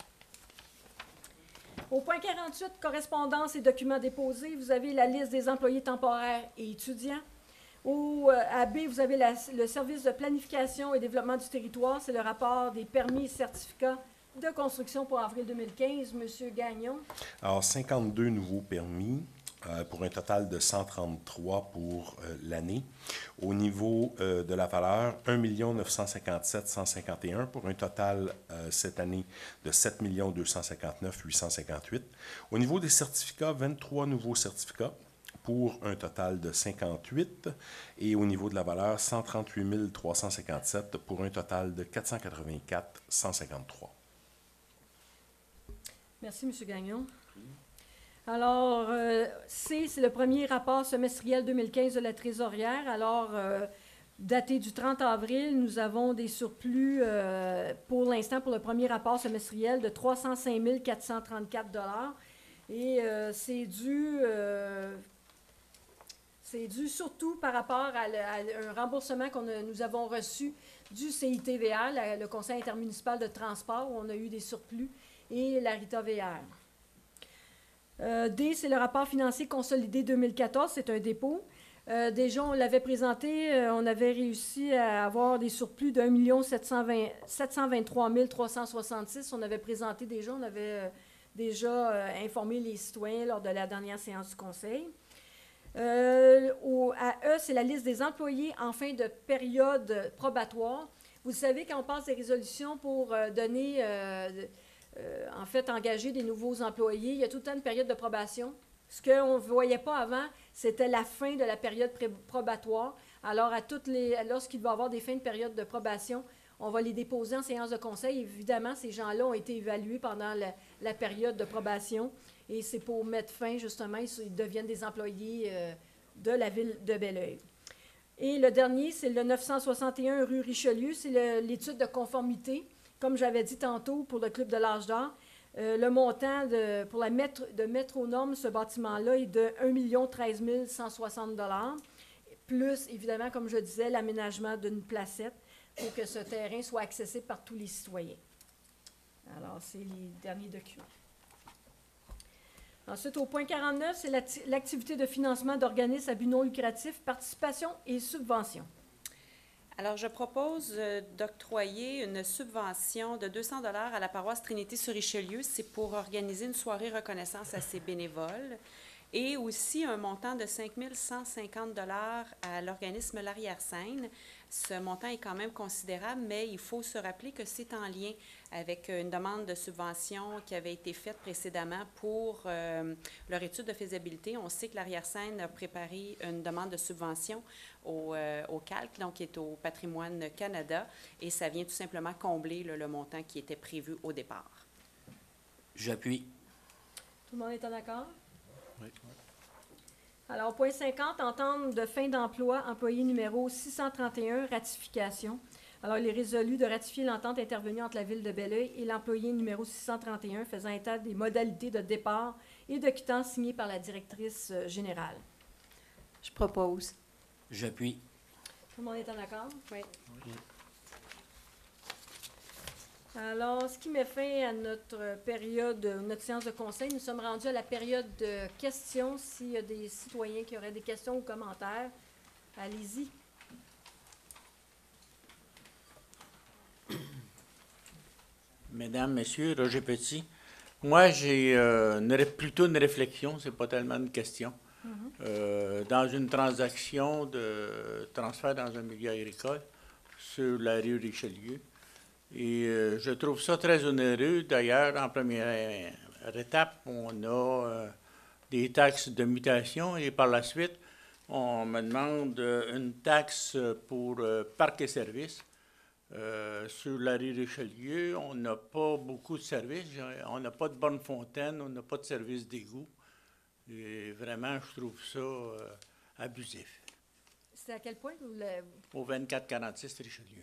Au point 48, correspondance et documents déposés, vous avez la liste des employés temporaires et étudiants. À B, vous avez le service de planification et développement du territoire, c'est le rapport des permis et certificats de construction pour avril 2015. Monsieur Gagnon. Alors, 52 nouveaux permis pour un total de 133 pour l'année. Au niveau de la valeur, 1 957 151 pour un total cette année de 7 259 858. Au niveau des certificats, 23 nouveaux certificats pour un total de 58. Et au niveau de la valeur, 138 357 pour un total de 484 153. Merci, M. Gagnon. Alors, C, c'est le premier rapport semestriel 2015 de la trésorière. Alors, daté du 30 avril, nous avons des surplus pour l'instant pour le premier rapport semestriel de 305 434 $. Et c'est dû surtout par rapport à un remboursement que nous avons reçu du CITVR, le Conseil intermunicipal de transport, où on a eu des surplus, et la RITA-VR. D, c'est le rapport financier consolidé 2014, c'est un dépôt. Déjà, on l'avait présenté, on avait réussi à avoir des surplus de 1 723 366. On avait présenté déjà, on avait déjà informé les citoyens lors de la dernière séance du Conseil. À E, c'est la liste des employés en fin de période probatoire. Vous savez, quand on passe des résolutions pour donner... en fait, engager des nouveaux employés, il y a tout le temps une période de probation. Ce qu'on ne voyait pas avant, c'était la fin de la période probatoire. Alors, lorsqu'il va y avoir des fins de période de probation, on va les déposer en séance de conseil. Évidemment, ces gens-là ont été évalués pendant la période de probation. Et c'est pour mettre fin, justement, ils deviennent des employés de la ville de Belleuil. Et le dernier, c'est le 961 rue Richelieu, c'est l'étude de conformité. Comme j'avais dit tantôt, pour le Club de l'Âge d'Or, le montant de mettre aux normes ce bâtiment-là est de 1 13 160 $, plus, évidemment, comme je disais, l'aménagement d'une placette pour que ce terrain soit accessible par tous les citoyens. Alors, c'est les derniers documents. Ensuite, au point 49, c'est l'activité de financement d'organismes à but non lucratif, participation et subvention. Alors, je propose d'octroyer une subvention de 200 $ à la paroisse Trinité-sur-Richelieu. C'est pour organiser une soirée reconnaissance à ses bénévoles. Et aussi un montant de 5 150 $ à l'organisme L'Arrière-Scène. Ce montant est quand même considérable, mais il faut se rappeler que c'est en lien avec une demande de subvention qui avait été faite précédemment pour leur étude de faisabilité. On sait que l'Arrière-Scène a préparé une demande de subvention au CALC, donc qui est au Patrimoine Canada, et ça vient tout simplement combler le montant qui était prévu au départ. J'appuie. Tout le monde est en accord? Oui. Alors, point 50, entente de fin d'emploi, employé numéro 631, ratification. Alors, il est résolu de ratifier l'entente intervenue entre la Ville de Belleuil et l'employé numéro 631, faisant état des modalités de départ et de quittance signées par la directrice générale. Je propose. J'appuie. Tout le monde est en accord? Oui. Alors, ce qui met fin à notre période, notre séance de conseil, nous sommes rendus à la période de questions. S'il y a des citoyens qui auraient des questions ou commentaires, allez-y. Mesdames, Messieurs, Roger Petit. Moi, j'ai plutôt une réflexion, c'est pas tellement une question. Dans une transaction de transfert dans un milieu agricole sur la rue Richelieu, et je trouve ça très onéreux. D'ailleurs, en première étape, on a des taxes de mutation et par la suite, on me demande une taxe pour parc et services. Sur la rue Richelieu, on n'a pas beaucoup de services. On n'a pas de borne fontaine, on n'a pas de service d'égout. Et vraiment, je trouve ça abusif. C'est à quel point vous Au 2446 Richelieu.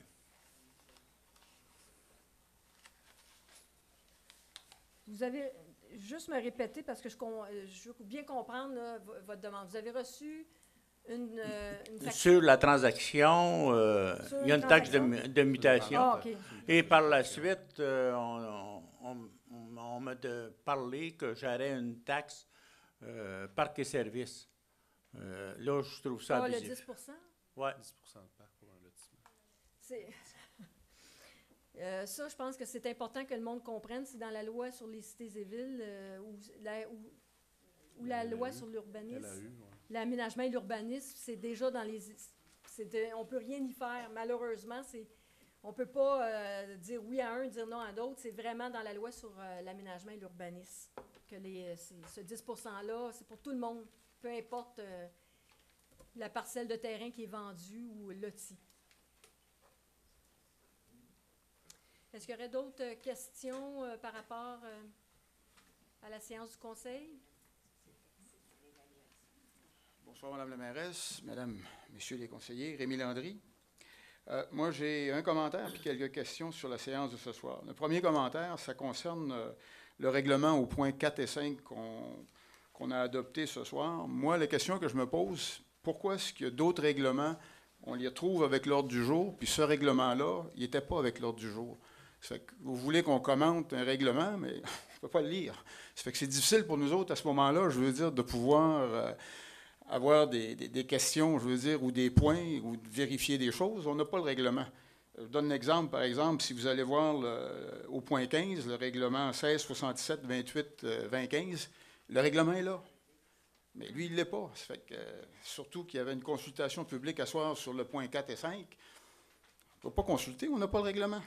Vous avez juste me répéter parce que je veux bien comprendre là, votre demande. Vous avez reçu une facture? Sur la transaction, il y a une taxe de mutation. Ah, OK. Et par la suite, on m'a parlé que j'aurais une taxe parc et service. Là, je trouve ça abusif. Le 10 Oui. 10 de parc pour un lotissement. Ça, je pense que c'est important que le monde comprenne. C'est dans la loi sur les cités et villes ou la loi sur l'urbanisme. LAU, ouais. L'aménagement et l'urbanisme, c'est déjà dans les... on ne peut rien y faire. Malheureusement, on ne peut pas dire oui à un, dire non à d'autres. C'est vraiment dans la loi sur l'aménagement et l'urbanisme que ce 10 %-là, c'est pour tout le monde, peu importe la parcelle de terrain qui est vendue ou lotie. Est-ce qu'il y aurait d'autres questions par rapport à la séance du Conseil? Bonsoir, Madame la mairesse, Madame, Messieurs les conseillers, Rémi Landry. Moi, j'ai un commentaire et quelques questions sur la séance de ce soir. Le premier commentaire, ça concerne le règlement au point 4 et 5 qu'on a adopté ce soir. Moi, la question que je me pose, pourquoi est-ce qu'il y a d'autres règlements, on les retrouve avec l'ordre du jour, puis ce règlement-là, il n'était pas avec l'ordre du jour. Ça fait que vous voulez qu'on commente un règlement, mais on ne peut pas le lire. Ça fait que c'est difficile pour nous autres, à ce moment-là, je veux dire, de pouvoir avoir des questions, je veux dire, ou des points, ou de vérifier des choses. On n'a pas le règlement. Je vous donne un exemple, par exemple, si vous allez voir au point 15, le règlement 16, 67, 28, 2015, le règlement est là. Mais lui, il ne l'est pas. Ça fait que, surtout qu'il y avait une consultation publique à soir sur le point 4 et 5. On ne peut pas consulter, on n'a pas le règlement.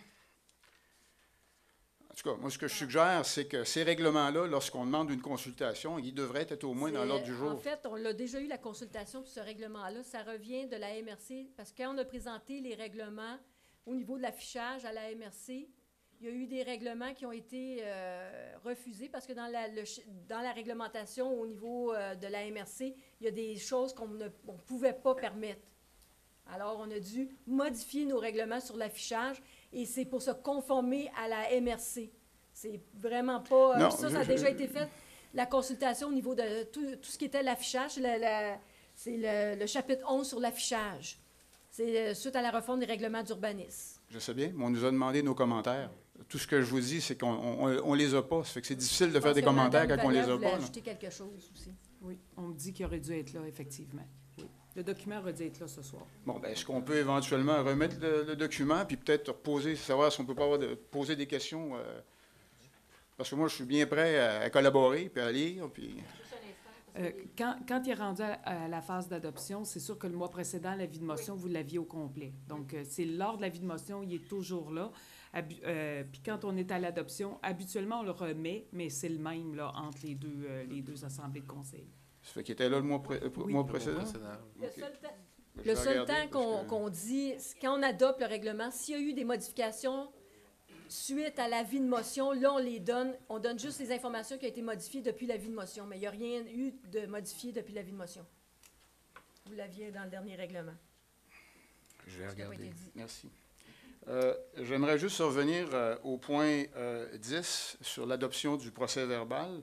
En tout cas, moi, ce que je suggère, c'est que ces règlements-là, lorsqu'on demande une consultation, ils devraient être au moins dans l'ordre du jour. En fait, on a déjà eu la consultation sur ce règlement-là. Ça revient de la MRC, parce que quand on a présenté les règlements au niveau de l'affichage à la MRC, il y a eu des règlements qui ont été refusés, parce que dans la réglementation au niveau de la MRC, il y a des choses qu'on ne pouvait pas permettre. Alors, on a dû modifier nos règlements sur l'affichage, et c'est pour se conformer à la MRC. C'est vraiment pas... Non, ça a déjà été fait. La consultation au niveau de tout ce qui était l'affichage, c'est le chapitre 11 sur l'affichage. C'est suite à la refonte des règlements d'urbanisme. Je sais bien, mais on nous a demandé nos commentaires. Tout ce que je vous dis, c'est qu'on ne les a pas. Ça fait que c'est difficile de faire des commentaires quand on les a pas. Ajouter quelque chose aussi. Oui, on me dit qu'il aurait dû être là, effectivement. Oui. Le document aurait dû être là ce soir. Bon, bien, est-ce qu'on peut éventuellement remettre le document, puis peut-être savoir si on peut pas poser des questions? Parce que moi, je suis bien prêt à collaborer, puis à lire, puis... Quand il est rendu à la phase d'adoption, c'est sûr que le mois précédent, l'avis de motion, vous l'aviez au complet. Donc, c'est lors de l'avis de motion, il est toujours là. Puis quand on est à l'adoption, habituellement, on le remet, mais c'est le même là, entre les deux assemblées de conseil. Ça fait qu'il était là le mois précédent? Le seul temps qu'on dit, quand on adopte le règlement, s'il y a eu des modifications suite à l'avis de motion, là, on donne juste les informations qui ont été modifiées depuis l'avis de motion, mais il n'y a rien eu de modifié depuis l'avis de motion. Vous l'aviez dans le dernier règlement. Je vais regarder. Merci. J'aimerais juste revenir au point 10 sur l'adoption du procès-verbal.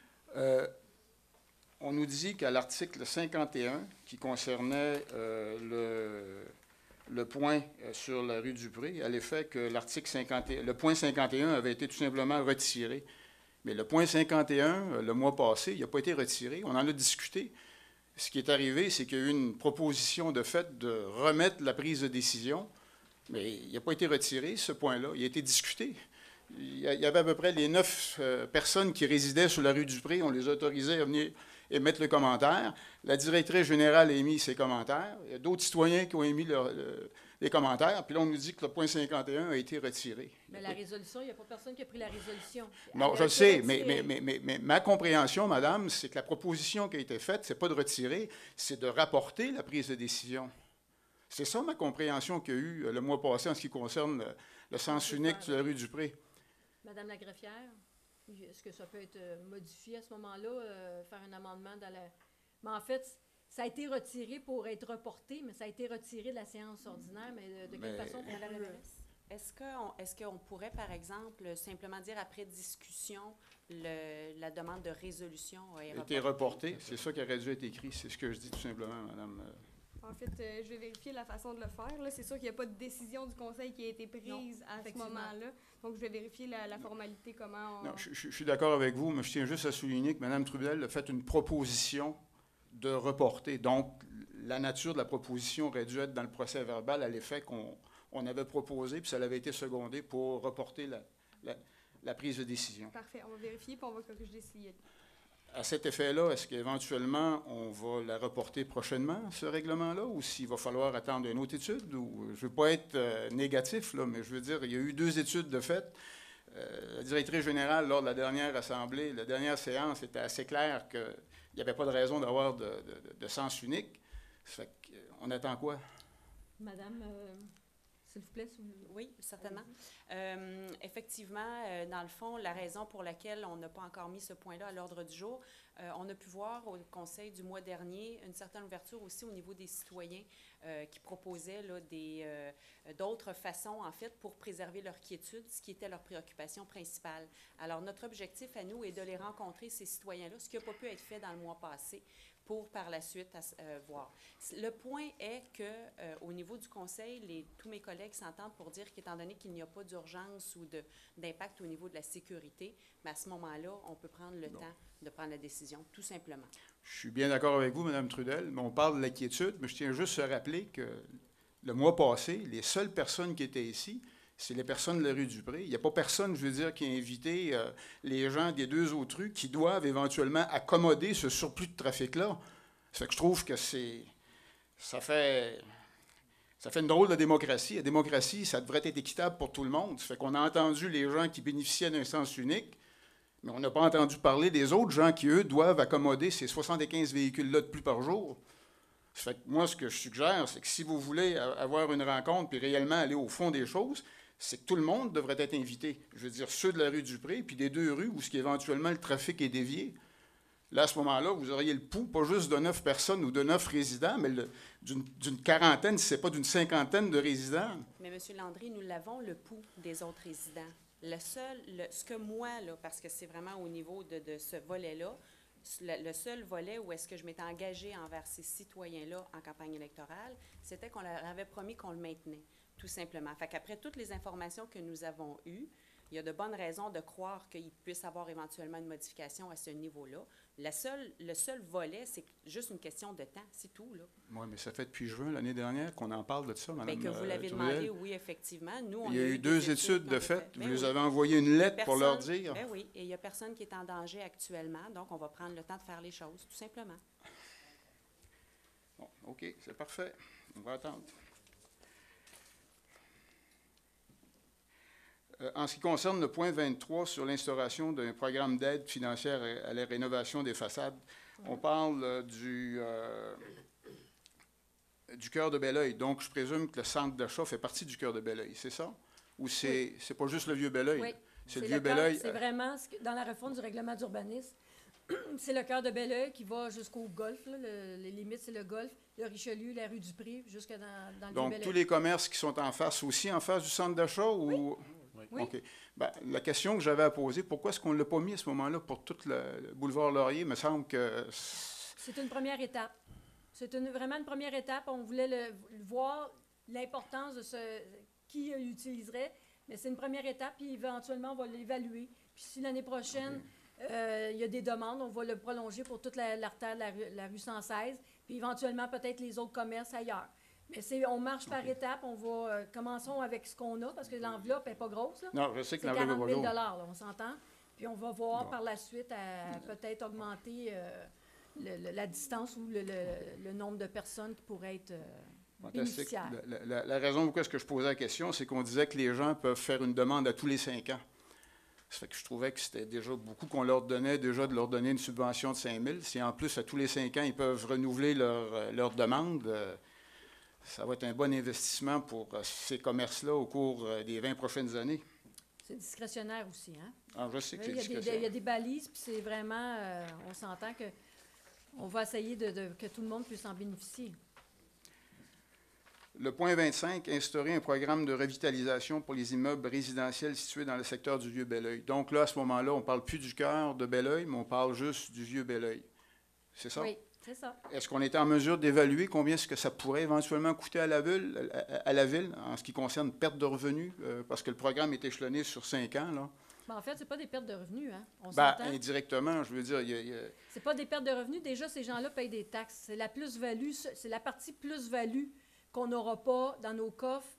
On nous dit qu'à l'article 51, qui concernait le point sur la rue Dupré, à l'effet que le point 51 avait été tout simplement retiré. Mais le point 51, le mois passé, il n'a pas été retiré. On en a discuté. Ce qui est arrivé, c'est qu'il y a eu une proposition de fait de remettre la prise de décision, mais il n'a pas été retiré, ce point-là. Il a été discuté. Il y avait à peu près les 9 personnes qui résidaient sur la rue Dupré. On les autorisait à venir émettre le commentaire. La directrice générale a émis ses commentaires. Il y a d'autres citoyens qui ont émis les commentaires. Puis là, on nous dit que le point 51 a été retiré. Mais la résolution, il n'y a pas personne qui a pris la résolution. Non, je le sais, mais ma compréhension, madame, c'est que la proposition qui a été faite, c'est pas de retirer, c'est de rapporter la prise de décision. C'est ça ma compréhension qu'il y a eu le mois passé en ce qui concerne le sens unique de la rue Dupré. Madame la greffière, est-ce que ça peut être modifié à ce moment-là, faire un amendement dans la... Mais en fait, ça a été retiré pour être reporté, mais ça a été retiré de la séance ordinaire, mais de quelle façon? Est-ce qu'on pourrait, par exemple, simplement dire après discussion, la demande de résolution a été reportée? C'est ça qui aurait dû être écrit, c'est ce que je dis tout simplement, madame. En fait, je vais vérifier la façon de le faire. Là, c'est sûr qu'il n'y a pas de décision du Conseil qui a été prise à ce moment-là. Donc, je vais vérifier la formalité, comment on... Non, je suis d'accord avec vous, mais je tiens juste à souligner que Mme Trudel a fait une proposition de reporter. Donc, la nature de la proposition aurait dû être dans le procès-verbal à l'effet qu'on on avait proposé, puis ça avait été secondé pour reporter la prise de décision. Parfait. On va vérifier, puis on va corriger s'il y a... À cet effet-là, est-ce qu'éventuellement, on va la reporter prochainement, ce règlement-là, ou s'il va falloir attendre une autre étude? Ou, je ne veux pas être négatif, là, mais je veux dire, il y a eu 2 études de fait. La directrice générale, lors de la dernière assemblée, la dernière séance, était assez claire qu'il n'y avait pas de raison d'avoir de sens unique. Ça fait qu'on attend quoi? Madame, s'il vous plaît. Oui, certainement. Effectivement, dans le fond, la raison pour laquelle on n'a pas encore mis ce point-là à l'ordre du jour, on a pu voir au Conseil du mois dernier une certaine ouverture aussi au niveau des citoyens qui proposaient là, d'autres façons, en fait, pour préserver leur quiétude, ce qui était leur préoccupation principale. Alors, notre objectif à nous est de les rencontrer, ces citoyens-là, ce qui n'a pas pu être fait dans le mois passé, pour par la suite voir. Le point est que au niveau du Conseil, tous mes collègues s'entendent pour dire qu'étant donné qu'il n'y a pas d'urgence ou d'impact au niveau de la sécurité, mais à ce moment-là, on peut prendre le temps de prendre la décision, tout simplement. Je suis bien d'accord avec vous, Mme Trudel, mais on parle de la quiétude, mais je tiens juste à rappeler que le mois passé, les seules personnes qui étaient ici, c'est les personnes de la rue Dupré. Il n'y a pas personne, je veux dire, qui a invité les gens des 2 autres rues qui doivent éventuellement accommoder ce surplus de trafic-là. Ça fait que je trouve que ça fait une drôle de démocratie. La démocratie, ça devrait être équitable pour tout le monde. Ça fait qu'on a entendu les gens qui bénéficiaient d'un sens unique, mais on n'a pas entendu parler des autres gens qui, eux, doivent accommoder ces 75 véhicules-là de plus par jour. Ça fait que moi, ce que je suggère, c'est que si vous voulez avoir une rencontre puis réellement aller au fond des choses, c'est que tout le monde devrait être invité. Je veux dire, ceux de la rue Dupré, puis des 2 rues où éventuellement le trafic est dévié. Là, à ce moment-là, vous auriez le pouls, pas juste de 9 personnes ou de 9 résidents, mais d'une quarantaine, si ce n'est pas d'une 50aine de résidents. Mais M. Landry, nous l'avons, le pouls des autres résidents. Ce que moi, là, parce que c'est vraiment au niveau de ce volet-là, le seul volet où est-ce que je m'étais engagée envers ces citoyens-là en campagne électorale, c'était qu'on leur avait promis qu'on le maintenait, tout simplement. Fait qu'après toutes les informations que nous avons eues, il y a de bonnes raisons de croire qu'il puisse avoir éventuellement une modification à ce niveau-là. Le seul volet, c'est juste une question de temps, c'est tout, là. Oui, mais ça fait depuis juin l'année dernière qu'on en parle de ça, Mme Bien, que vous l'avez demandé, oui, effectivement. Nous, il y a eu 2 études de fait. Vous les avez envoyé une lettre pour leur dire. Bien oui, et il n'y a personne qui est en danger actuellement, donc on va prendre le temps de faire les choses, tout simplement. Bon, OK, c'est parfait. On va attendre. En ce qui concerne le point 23 sur l'instauration d'un programme d'aide financière à la rénovation des façades, on parle du Cœur de Belleuil. Donc, je présume que le centre d'achat fait partie du Cœur de Belleuil, c'est ça? Ou c'est pas juste le Vieux Belleuil? Oui. C'est le Vieux Belleuil. C'est vraiment, dans la refonte du règlement d'urbanisme, c'est le Cœur de Belleuil qui va jusqu'au golfe. Là, les limites, c'est le golfe, le Richelieu, la rue Dupré, jusque dans le Vieux Belleuil. Donc, tous les commerces qui sont en face aussi, en face du centre d'achat? Ou... Oui. Oui. OK. Bien, la question que j'avais à poser, pourquoi est-ce qu'on ne l'a pas mis à ce moment-là pour tout le boulevard Laurier? Il me semble que... C'est une première étape. C'est vraiment une première étape. On voulait voir l'importance de qui l'utiliserait, mais c'est une première étape, puis éventuellement, on va l'évaluer. Puis si l'année prochaine, il y a des demandes, on va le prolonger pour toute l'artère de la rue 116, puis éventuellement, peut-être les autres commerces ailleurs. Mais on marche par étapes. On va commençons avec ce qu'on a, parce que l'enveloppe n'est pas grosse. Là. Non, je sais que c'est l'enveloppe 40 n'est 000 pas grosse. là, on s'entend. Puis on va voir par la suite à peut-être augmenter la distance ou le nombre de personnes qui pourraient être bénéficiaires. La raison pourquoi est-ce que je posais la question, c'est qu'on disait que les gens peuvent faire une demande à tous les 5 ans. Ça fait que je trouvais que c'était déjà beaucoup qu'on leur donnait, déjà de leur donner une subvention de 5 000. Si en plus, à tous les 5 ans, ils peuvent renouveler leur demande... ça va être un bon investissement pour ces commerces-là au cours des 20 prochaines années. C'est discrétionnaire aussi, hein? Ah, je sais que c'est discrétionnaire. Il y a des balises, puis c'est vraiment... on s'entend qu'on va essayer que tout le monde puisse en bénéficier. Le point 25, instaurer un programme de revitalisation pour les immeubles résidentiels situés dans le secteur du Vieux-Belleuil. Donc là, à ce moment-là, on ne parle plus du cœur de Belleuil, mais on parle juste du Vieux-Belleuil. C'est ça? Oui. C'est ça. Est-ce qu'on est en mesure d'évaluer combien est-ce que ça pourrait éventuellement coûter à la ville en ce qui concerne perte de revenus? Parce que le programme est échelonné sur 5 ans, là. En fait, ce n'est pas des pertes de revenus, hein? On s'entend? Indirectement, je veux dire... C'est pas des pertes de revenus. Déjà, ces gens-là payent des taxes. C'est la plus-value, c'est la partie plus-value qu'on n'aura pas dans nos coffres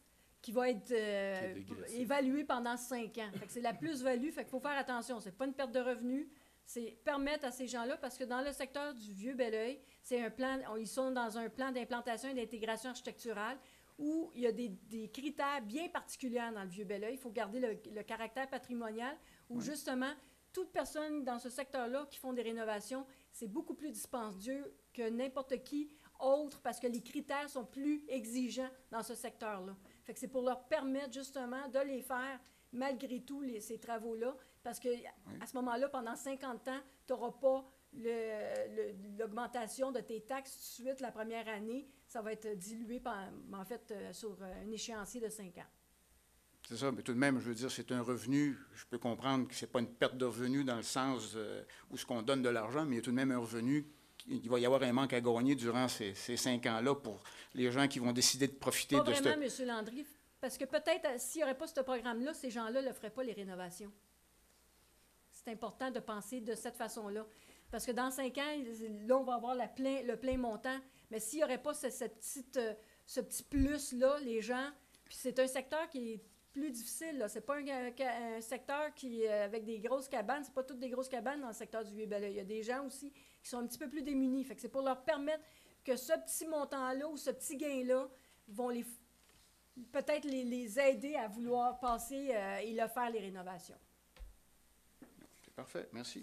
qui va être dégressif. évaluée pendant 5 ans. Fait que c'est la plus-value, fait qu'il faut faire attention. C'est pas une perte de revenus, c'est permettre à ces gens-là, parce que dans le secteur du Vieux-Belleuil, c'est un plan, ils sont dans un plan d'implantation et d'intégration architecturale où il y a des critères bien particuliers dans le Vieux-Belleuil. Il faut garder le caractère patrimonial, où justement, toute personne dans ce secteur-là qui font des rénovations, c'est beaucoup plus dispendieux que n'importe qui autre, parce que les critères sont plus exigeants dans ce secteur-là. Fait que c'est pour leur permettre justement de les faire malgré tout ces travaux-là, parce que à ce moment-là, pendant 50 ans, tu n'auras pas l'augmentation de tes taxes tout de suite la première année. Ça va être dilué sur un échéancier de 5 ans. C'est ça, mais tout de même, je veux dire, c'est un revenu. Je peux comprendre que ce n'est pas une perte de revenu dans le sens où ce qu'on donne de l'argent, mais il y a tout de même un revenu. Il va y avoir un manque à gagner durant ces 5 ans-là pour les gens qui vont décider de profiter pas de ce... Pas vraiment, M. Landry, parce que peut-être, s'il n'y aurait pas ce programme-là, ces gens-là ne feraient pas les rénovations. C'est important de penser de cette façon-là. Parce que dans 5 ans, là, on va avoir le plein montant. Mais s'il n'y aurait pas ce petit plus-là, les gens... Puis c'est un secteur qui est plus difficile. Ce n'est pas un secteur qui avec des grosses cabanes. Ce n'est pas toutes des grosses cabanes dans le secteur du Vieux-Belleuil. Il y a des gens aussi qui sont un petit peu plus démunis. Fait que c'est pour leur permettre que ce petit montant-là ou ce petit gain-là vont peut-être les aider à vouloir passer et le faire, les rénovations. C'est parfait, merci.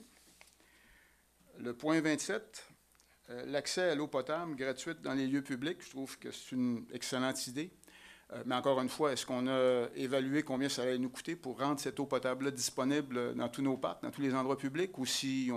Le point 27, l'accès à l'eau potable gratuite dans les lieux publics. Je trouve que c'est une excellente idée. Mais encore une fois, est-ce qu'on a évalué combien ça allait nous coûter pour rendre cette eau potable-là disponible dans tous nos parcs, dans tous les endroits publics, ou si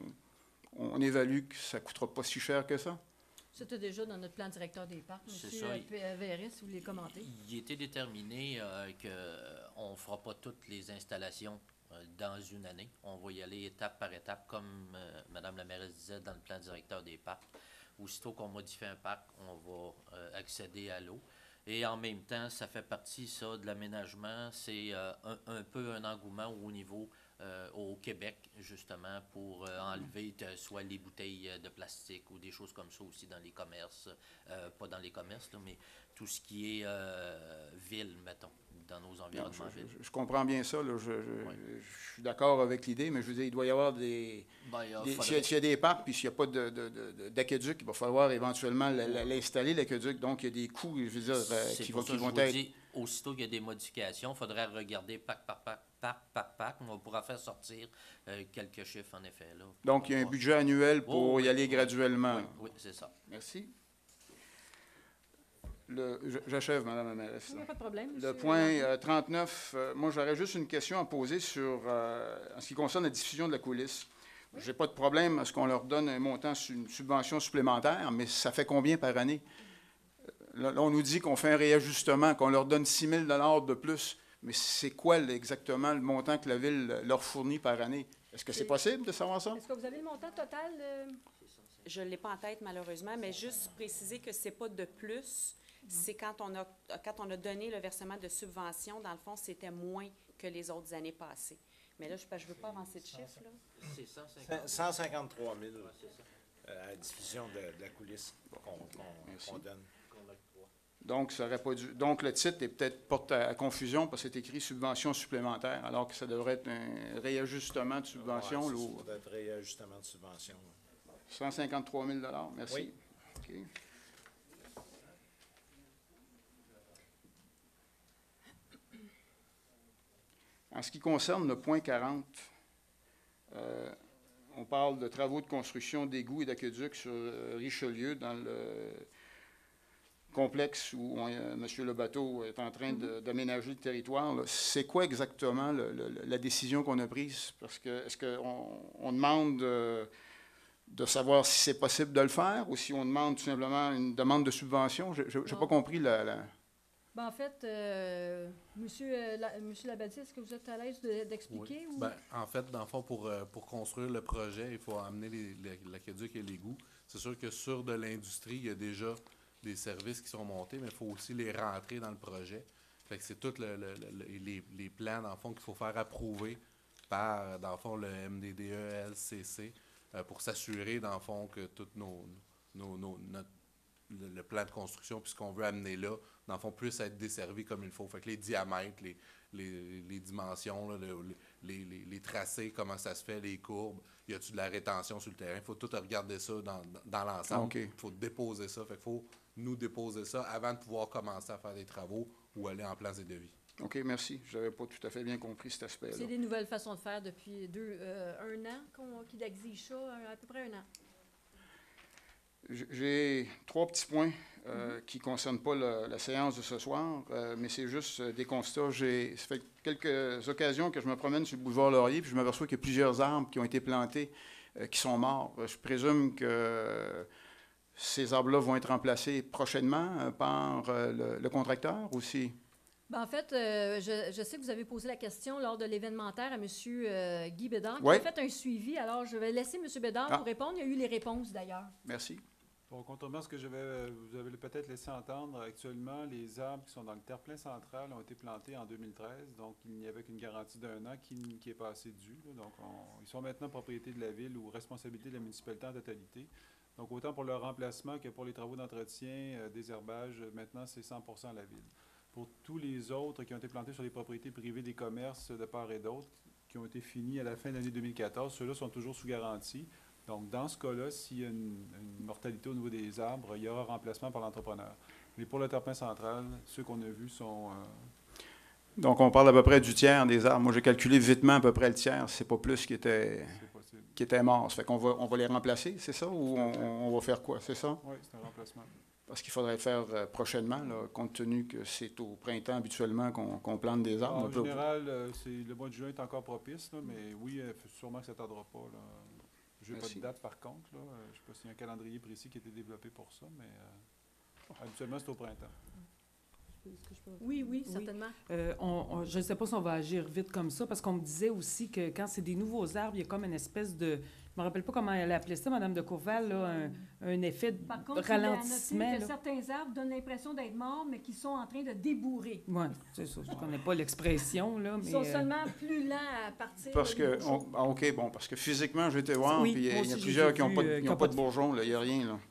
on évalue que ça ne coûtera pas si cher que ça? C'était déjà dans notre plan directeur des parcs, M. Verret, si vous voulez commenter. Il était déterminé qu'on ne fera pas toutes les installations dans une année. On va y aller étape par étape, comme Mme la mairesse disait dans le plan directeur des parcs. Aussitôt qu'on modifie un parc, on va accéder à l'eau. Et en même temps, ça fait partie, ça, de l'aménagement. C'est un peu un engouement au niveau au Québec, justement, pour enlever soit les bouteilles de plastique ou des choses comme ça aussi dans les commerces. Pas dans les commerces, là, mais tout ce qui est ville, mettons, dans nos environnements villes. Je comprends bien ça. Là, je suis d'accord avec l'idée, mais je veux dire, il doit y avoir des... s'il y a des parcs, puis s'il n'y a pas d'aqueduc, il va falloir éventuellement l'installer, l'aqueduc. Donc, il y a des coûts, je veux dire, qui vont être... Dis, aussitôt qu'il y a des modifications, il faudrait regarder parc par parc. On pourra faire sortir quelques chiffres, en effet. Là, donc, il y a un budget annuel pour y aller graduellement. Oui, c'est ça. Merci. J'achève, Mme la mairesse. Il n'y a pas de problème. Le point 39, moi, j'aurais juste une question à poser en ce qui concerne la diffusion de la coulisse. Je n'ai pas de problème à ce qu'on leur donne un montant, une subvention supplémentaire, mais ça fait combien par année? Là, on nous dit qu'on fait un réajustement, qu'on leur donne 6 000 $ de plus. Mais c'est quoi exactement le montant que la Ville leur fournit par année? Est-ce que c'est possible de savoir ça? Est-ce que vous avez le montant total? Je ne l'ai pas en tête, malheureusement, mais juste préciser que ce n'est pas de plus. C'est quand on a donné le versement de subvention, dans le fond, c'était moins que les autres années passées. Mais là, je ne veux pas avancer de chiffre. C'est 153 000 à la diffusion de la coulisse qu'on donne. Donc, ça aurait pas dû... Donc, le titre est peut-être porte à confusion parce que c'est écrit subvention supplémentaire, alors que ça devrait être un réajustement de subvention. Ouais, ça doit être réajustement de subvention. 153 000 $, merci. Oui. Okay. En ce qui concerne le point 40, on parle de travaux de construction d'égouts et d'aqueducs sur Richelieu, dans le complexe où M. Lebateau est en train d'aménager le territoire. C'est quoi exactement la décision qu'on a prise? Parce que est-ce qu'on demande de savoir si c'est possible de le faire ou si on demande tout simplement une demande de subvention? Je n'ai pas compris Ben, en fait, Monsieur Labadie, est-ce que vous êtes à l'aise d'expliquer? Oui. Ou... Ben, en fait, dans le fond, pour construire le projet, il faut amener l'aqueduc et l'égout. C'est sûr que sur de l'industrie, il y a déjà des services qui sont montés, mais il faut aussi les rentrer dans le projet. Fait que c'est tous les plans, dans le fond, qu'il faut faire approuver par, dans le fond, le MDDE, LCC, pour s'assurer, dans le fond, que toutes le plan de construction, puis ce qu'on veut amener là, dans le fond, puisse être desservi comme il faut. Fait que les diamètres, les dimensions, là, les tracés, comment ça se fait, les courbes, y a-t-il de la rétention sur le terrain? Il faut tout regarder ça dans l'ensemble. Il faut déposer ça. Fait qu'il faut nous déposer ça avant de pouvoir commencer à faire des travaux ou aller en plans et devis. OK, merci. Je n'avais pas tout à fait bien compris cet aspect-là. C'est des nouvelles façons de faire depuis un an qu'il exige ça, à peu près un an. J'ai 3 petits points qui ne concernent pas la séance de ce soir, mais c'est juste des constats. Ça fait quelques occasions que je me promène sur le boulevard Laurier, puis je m'aperçois qu'il y a plusieurs arbres qui ont été plantés qui sont morts. Je présume que ces arbres-là vont être remplacés prochainement par le contracteur aussi. Ben, en fait, je sais que vous avez posé la question lors de l'événementaire à M. Guy Bédard, qui Oui. a fait un suivi. Alors, je vais laisser M. Bédard pour répondre. Il y a eu les réponses, d'ailleurs. Merci. Bon, contrairement à ce que vous avez peut-être laissé entendre, actuellement, les arbres qui sont dans le terre-plein central ont été plantés en 2013, donc il n'y avait qu'une garantie d'1 an qui est passé dû. Là. Donc, ils sont maintenant propriété de la Ville ou responsabilité de la municipalité en totalité. Donc, autant pour leur remplacement que pour les travaux d'entretien, désherbage, maintenant, c'est 100% la Ville. Pour tous les autres qui ont été plantés sur les propriétés privées des commerces de part et d'autre, qui ont été finis à la fin de l'année 2014, ceux-là sont toujours sous garantie. Donc, dans ce cas-là, s'il y a une mortalité au niveau des arbres, il y aura remplacement par l'entrepreneur. Mais pour le terre-plein central, ceux qu'on a vus sont... Donc, on parle à peu près du tiers des arbres. Moi, j'ai calculé vitement à peu près le tiers. C'est pas plus qui était mort. Ça fait qu'on va les remplacer, c'est ça? Ou on va faire quoi? C'est ça? Oui, c'est un remplacement. Parce qu'il faudrait le faire prochainement, là, compte tenu que c'est au printemps habituellement qu'on plante des arbres. En général, le mois de juin est encore propice, là, mais oui, sûrement que ça ne tardera pas. Je n'ai pas de date par contre. Là. Je ne sais pas s'il y a un calendrier précis qui a été développé pour ça, mais habituellement, c'est au printemps. Oui, certainement. Je ne sais pas si on va agir vite comme ça, parce qu'on me disait aussi que quand c'est des nouveaux arbres, il y a comme une espèce de... Je ne me rappelle pas comment elle appelait ça, Mme de Courval, là, un effet de Par contre, ralentissement. Il a noté que certains arbres donnent l'impression d'être morts, mais qui sont en train de débourrer. Oui, c'est ça. Je ne connais pas l'expression, là, mais... Ils sont seulement plus lents à partir... Parce que, OK, bon, parce que physiquement, j'ai été voir, oui, puis il y a plusieurs qui n'ont pas de bourgeons, là, il n'y a rien, là.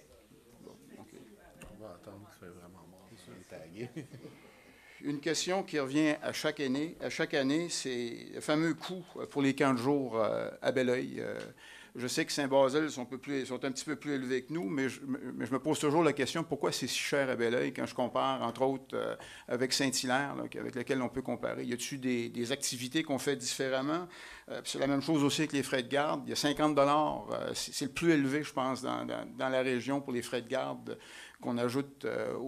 On va attendre qu'il soit vraiment mort, sur le tagué. Une question qui revient à chaque année. À chaque année, c'est le fameux coût pour les camps de jour à Belleuil. Je sais que Saint-Basile sont un petit peu plus élevés que nous, mais je me pose toujours la question, pourquoi c'est si cher à Belleuil quand je compare, entre autres, avec Saint-Hilaire, là, avec lequel on peut comparer? Y a-t-il des activités qu'on fait différemment? C'est la même chose aussi avec les frais de garde. Il y a 50 $. C'est le plus élevé, je pense, dans la région pour les frais de garde qu'on ajoute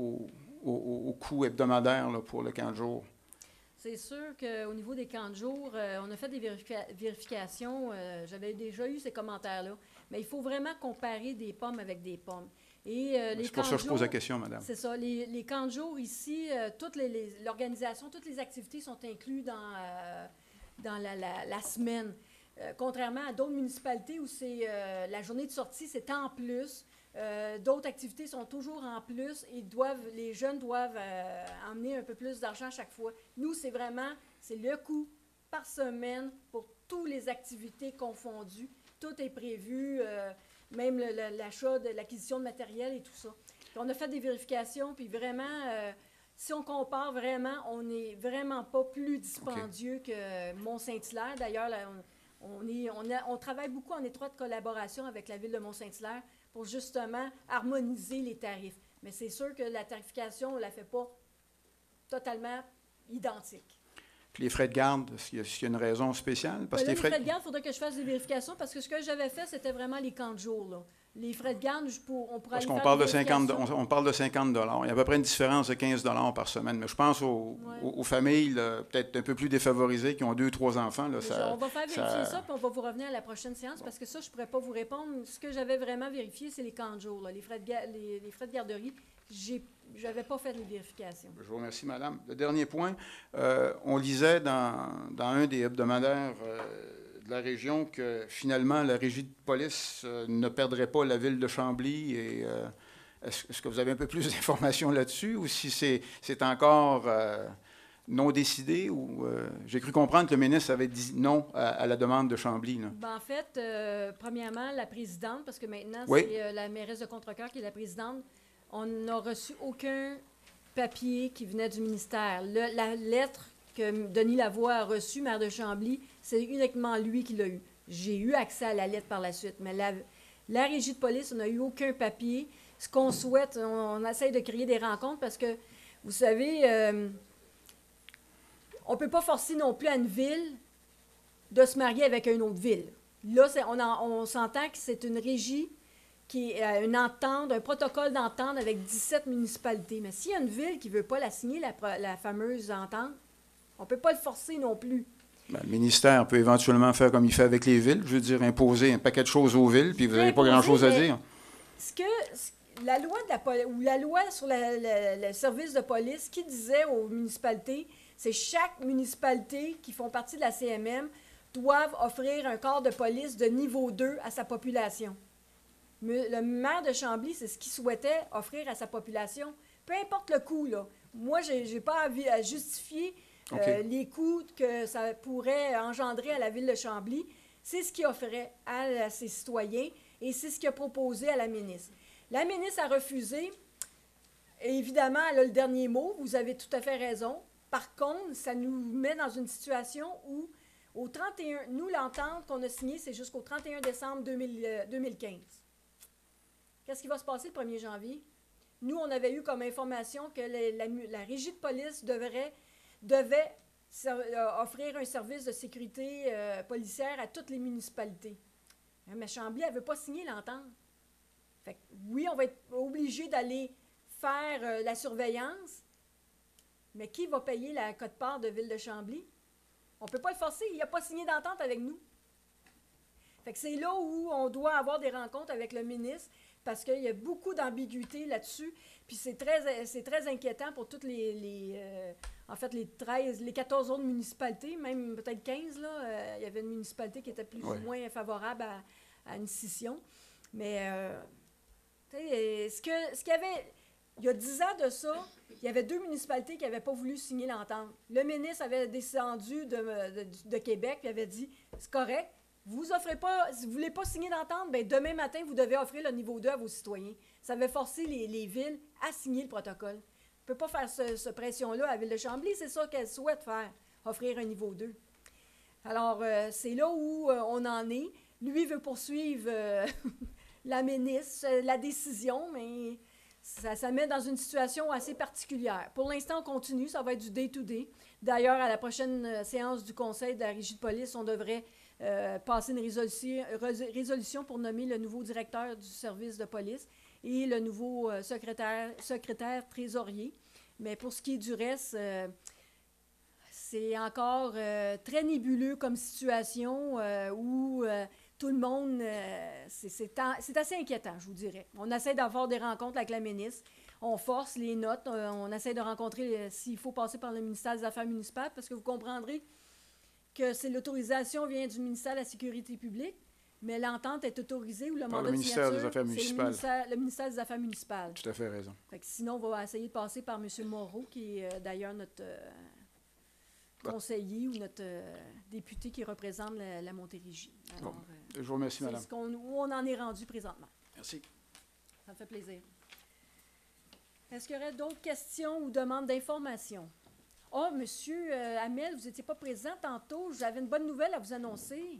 au coût hebdomadaire là, pour le camp de jour. C'est sûr qu'au niveau des camps de jour, on a fait des vérifications. J'avais déjà eu ces commentaires-là. Mais il faut vraiment comparer des pommes avec des pommes. Et c'est pour ça que je pose la question, madame. C'est ça. Les camps de jour ici, toute l'organisation, toutes les activités sont incluses dans la semaine. Contrairement à d'autres municipalités où c'est la journée de sortie, c'est en plus. D'autres activités sont toujours en plus et les jeunes doivent emmener un peu plus d'argent à chaque fois. Nous, c'est le coût par semaine pour toutes les activités confondues. Tout est prévu, même l'achat, l'acquisition de matériel et tout ça. Puis on a fait des vérifications, puis vraiment, si on compare vraiment, on n'est vraiment pas plus dispendieux que Mont-Saint-Hilaire. D'ailleurs, on travaille beaucoup en étroite collaboration avec la Ville de Mont-Saint-Hilaire pour justement harmoniser les tarifs. Mais c'est sûr que la tarification, on ne la fait pas totalement identique. Puis les frais de garde, est-ce qu'il y a une raison spéciale? Parce que les frais de garde, il faudrait que je fasse des vérifications parce que ce que j'avais fait, c'était vraiment les camps de jour. Là. Les frais de garde, on pourrait parce aller qu'on faire parle des de 50, vérifications. on parle de 50 $. Il y a à peu près une différence de 15 $ par semaine. Mais je pense aux familles peut-être un peu plus défavorisées qui ont 2-3 enfants. Là, on va faire vérifier ça, puis on va vous revenir à la prochaine séance parce que ça, je ne pourrais pas vous répondre. Ce que j'avais vraiment vérifié, c'est les camps de jour. Là. Les frais de garderie, je n'avais pas fait les vérifications. Je vous remercie, madame. Le dernier point, on lisait dans un des hebdomadaires de la région que finalement la régie de police ne perdrait pas la ville de Chambly. Et est-ce que vous avez un peu plus d'informations là-dessus ou si c'est encore non décidé? Ou j'ai cru comprendre que le ministre avait dit non à la demande de Chambly. Là. Ben, en fait, premièrement, la présidente, parce que maintenant, oui. c'est la mairesse de Contrecoeur qui est la présidente, on n'a reçu aucun papier qui venait du ministère. La lettre que Denis Lavoie a reçue, maire de Chambly, c'est uniquement lui qui l'a eu. J'ai eu accès à la lettre par la suite, mais la régie de police, on n'a eu aucun papier. Ce qu'on souhaite, on essaye de créer des rencontres parce que, vous savez, on ne peut pas forcer non plus à une ville de se marier avec une autre ville. Là, on s'entend que c'est une régie qui est une entente, un protocole d'entente avec 17 municipalités. Mais s'il y a une ville qui ne veut pas la signer, la fameuse entente, on ne peut pas le forcer non plus. Ben, le ministère peut éventuellement faire comme il fait avec les villes, je veux dire, imposer un paquet de choses aux villes, puis vous n'avez pas grand-chose à dire. La loi la loi sur le service de police qui disait aux municipalités, c'est chaque municipalité qui font partie de la CMM doivent offrir un corps de police de niveau 2 à sa population. Le maire de Chambly, c'est ce qu'il souhaitait offrir à sa population. Peu importe le coût, là. Moi, je n'ai pas à justifier les coûts que ça pourrait engendrer à la ville de Chambly. C'est ce qu'il offrait à ses citoyens et c'est ce qu'il a proposé à la ministre. La ministre a refusé. Et évidemment, elle a le dernier mot. Vous avez tout à fait raison. Par contre, ça nous met dans une situation où, au 31, nous, l'entente qu'on a signée, c'est jusqu'au 31 décembre 2015. Qu'est-ce qui va se passer le 1er janvier? Nous, on avait eu comme information que la régie de police devait offrir un service de sécurité policière à toutes les municipalités. Mais Chambly, elle ne veut pas signer l'entente. Fait que, oui, on va être obligé d'aller faire la surveillance, mais qui va payer la quote-part de Ville de Chambly? On ne peut pas le forcer, il n'a pas signé d'entente avec nous. Fait que c'est là où on doit avoir des rencontres avec le ministre, parce qu'il y a beaucoup d'ambiguïté là-dessus, puis c'est très inquiétant pour toutes les 14 autres municipalités, même peut-être 15, là. Il y avait une municipalité qui était plus ou moins favorable à une scission. Mais, ce qu'il y avait, il y a 10 ans de ça, il y avait 2 municipalités qui n'avaient pas voulu signer l'entente. Le ministre avait descendu de Québec et avait dit, c'est correct, vous offrez pas, si vous ne voulez pas signer d'entente, bien, demain matin, vous devez offrir le niveau 2 à vos citoyens. Ça avait forcé les villes à signer le protocole. On ne peut pas faire cette pression-là à la Ville de Chambly, c'est ça qu'elle souhaite faire, offrir un niveau 2. Alors, c'est là où on en est. Lui veut poursuivre la ministre, la décision, mais ça met dans une situation assez particulière. Pour l'instant, on continue, ça va être du day-to-day. D'ailleurs, à la prochaine séance du Conseil de la Régie de police, on devrait passer une résolution pour nommer le nouveau directeur du service de police et le nouveau secrétaire trésorier. Mais pour ce qui est du reste, c'est encore très nébuleux comme situation où tout le monde, c'est assez inquiétant, je vous dirais. On essaie d'avoir des rencontres avec la ministre. On force les notes. On essaie de rencontrer s'il faut passer par le ministère des Affaires municipales, parce que vous comprendrez que l'autorisation vient du ministère de la Sécurité publique, mais l'entente est autorisée ou le mandat de signature, ministère des Affaires municipales. Le ministère des Affaires municipales. Tout à fait raison. Fait que sinon, on va essayer de passer par M. Moreau, qui est d'ailleurs notre conseiller ou notre député qui représente la Montérégie. Alors, je vous remercie, madame. C'est où on en est rendu présentement. Merci. Ça me fait plaisir. Est-ce qu'il y aurait d'autres questions ou demandes d'information? Oh, Monsieur Hamel, vous n'étiez pas présent tantôt. J'avais une bonne nouvelle à vous annoncer.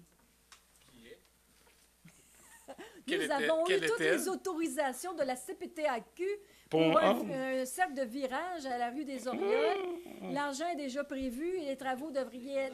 Nous avons eu toutes les autorisations de la CPTAQ pour un cercle de virage à la rue des Orioles. L'argent est déjà prévu et les travaux devraient...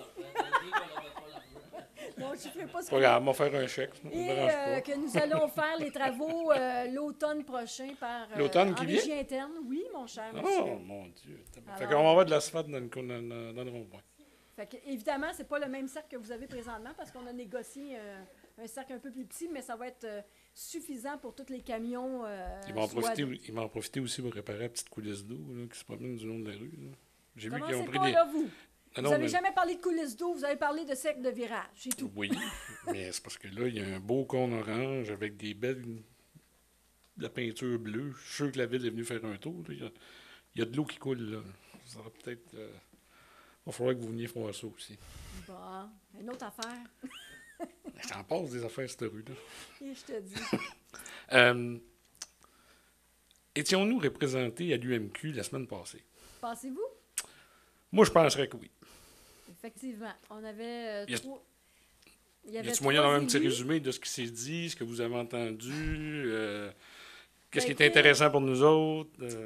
Non, je ne ferai pas ce que... on va faire un chèque. Et que nous allons faire les travaux l'automne prochain par l'automne qui régie interne. Oui, mon cher monsieur. Oh, mon Dieu. Fait qu'on va avoir de l'asphalte dans le rond-point. Fait que, évidemment, ce n'est pas le même cercle que vous avez présentement parce qu'on a négocié un cercle un peu plus petit, mais ça va être suffisant pour tous les camions. Ils vont en profiter aussi pour réparer la petite coulisse d'eau qui se promène du long de la rue. J'ai vu qu'ils ont pris des... là, vous? Vous n'avez jamais parlé de coulisses d'eau, vous avez parlé de cercle de virage, c'est tout. Oui, mais c'est parce que là, il y a un beau cône orange avec des belles... de la peinture bleue. Je suis sûr que la ville est venue faire un tour. Il y a de l'eau qui coule, là. Ça va peut-être... il va falloir que vous veniez voir ça aussi. Bon, une autre affaire. J'en passe des affaires, cette rue-là. Et je te dis. Étions-nous représentés à l'UMQ la semaine passée? Pensez-vous? Moi, je penserais que oui. Effectivement. On avait Y a- trois... Y a-t-il moyen d'avoir un petit résumé de ce qui s'est dit, ce que vous avez entendu? Qu'est-ce qui est intéressant pour nous autres?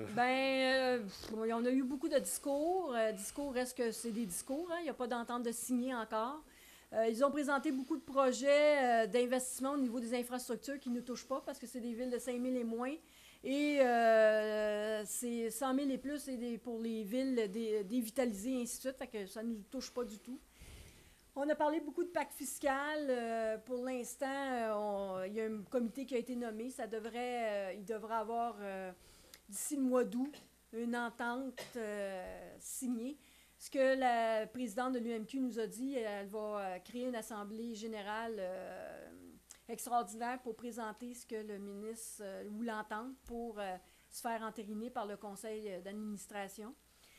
On a eu beaucoup de discours. Discours reste que c'est des discours. Hein? Il n'y a pas d'entente de signer encore. Ils ont présenté beaucoup de projets d'investissement au niveau des infrastructures qui ne nous touchent pas parce que c'est des villes de 5 000 et moins. Et c'est 100 000 et plus pour les villes dévitalisées et ainsi de suite. Fait que ça ne nous touche pas du tout. On a parlé beaucoup de pacte fiscal. Pour l'instant, il y a un comité qui a été nommé. Il devrait avoir, d'ici le mois d'août, une entente signée. Ce que la présidente de l'UMQ nous a dit, elle va créer une assemblée générale extraordinaire pour présenter ce que le ministre ou l'entente pour se faire entériner par le conseil d'administration.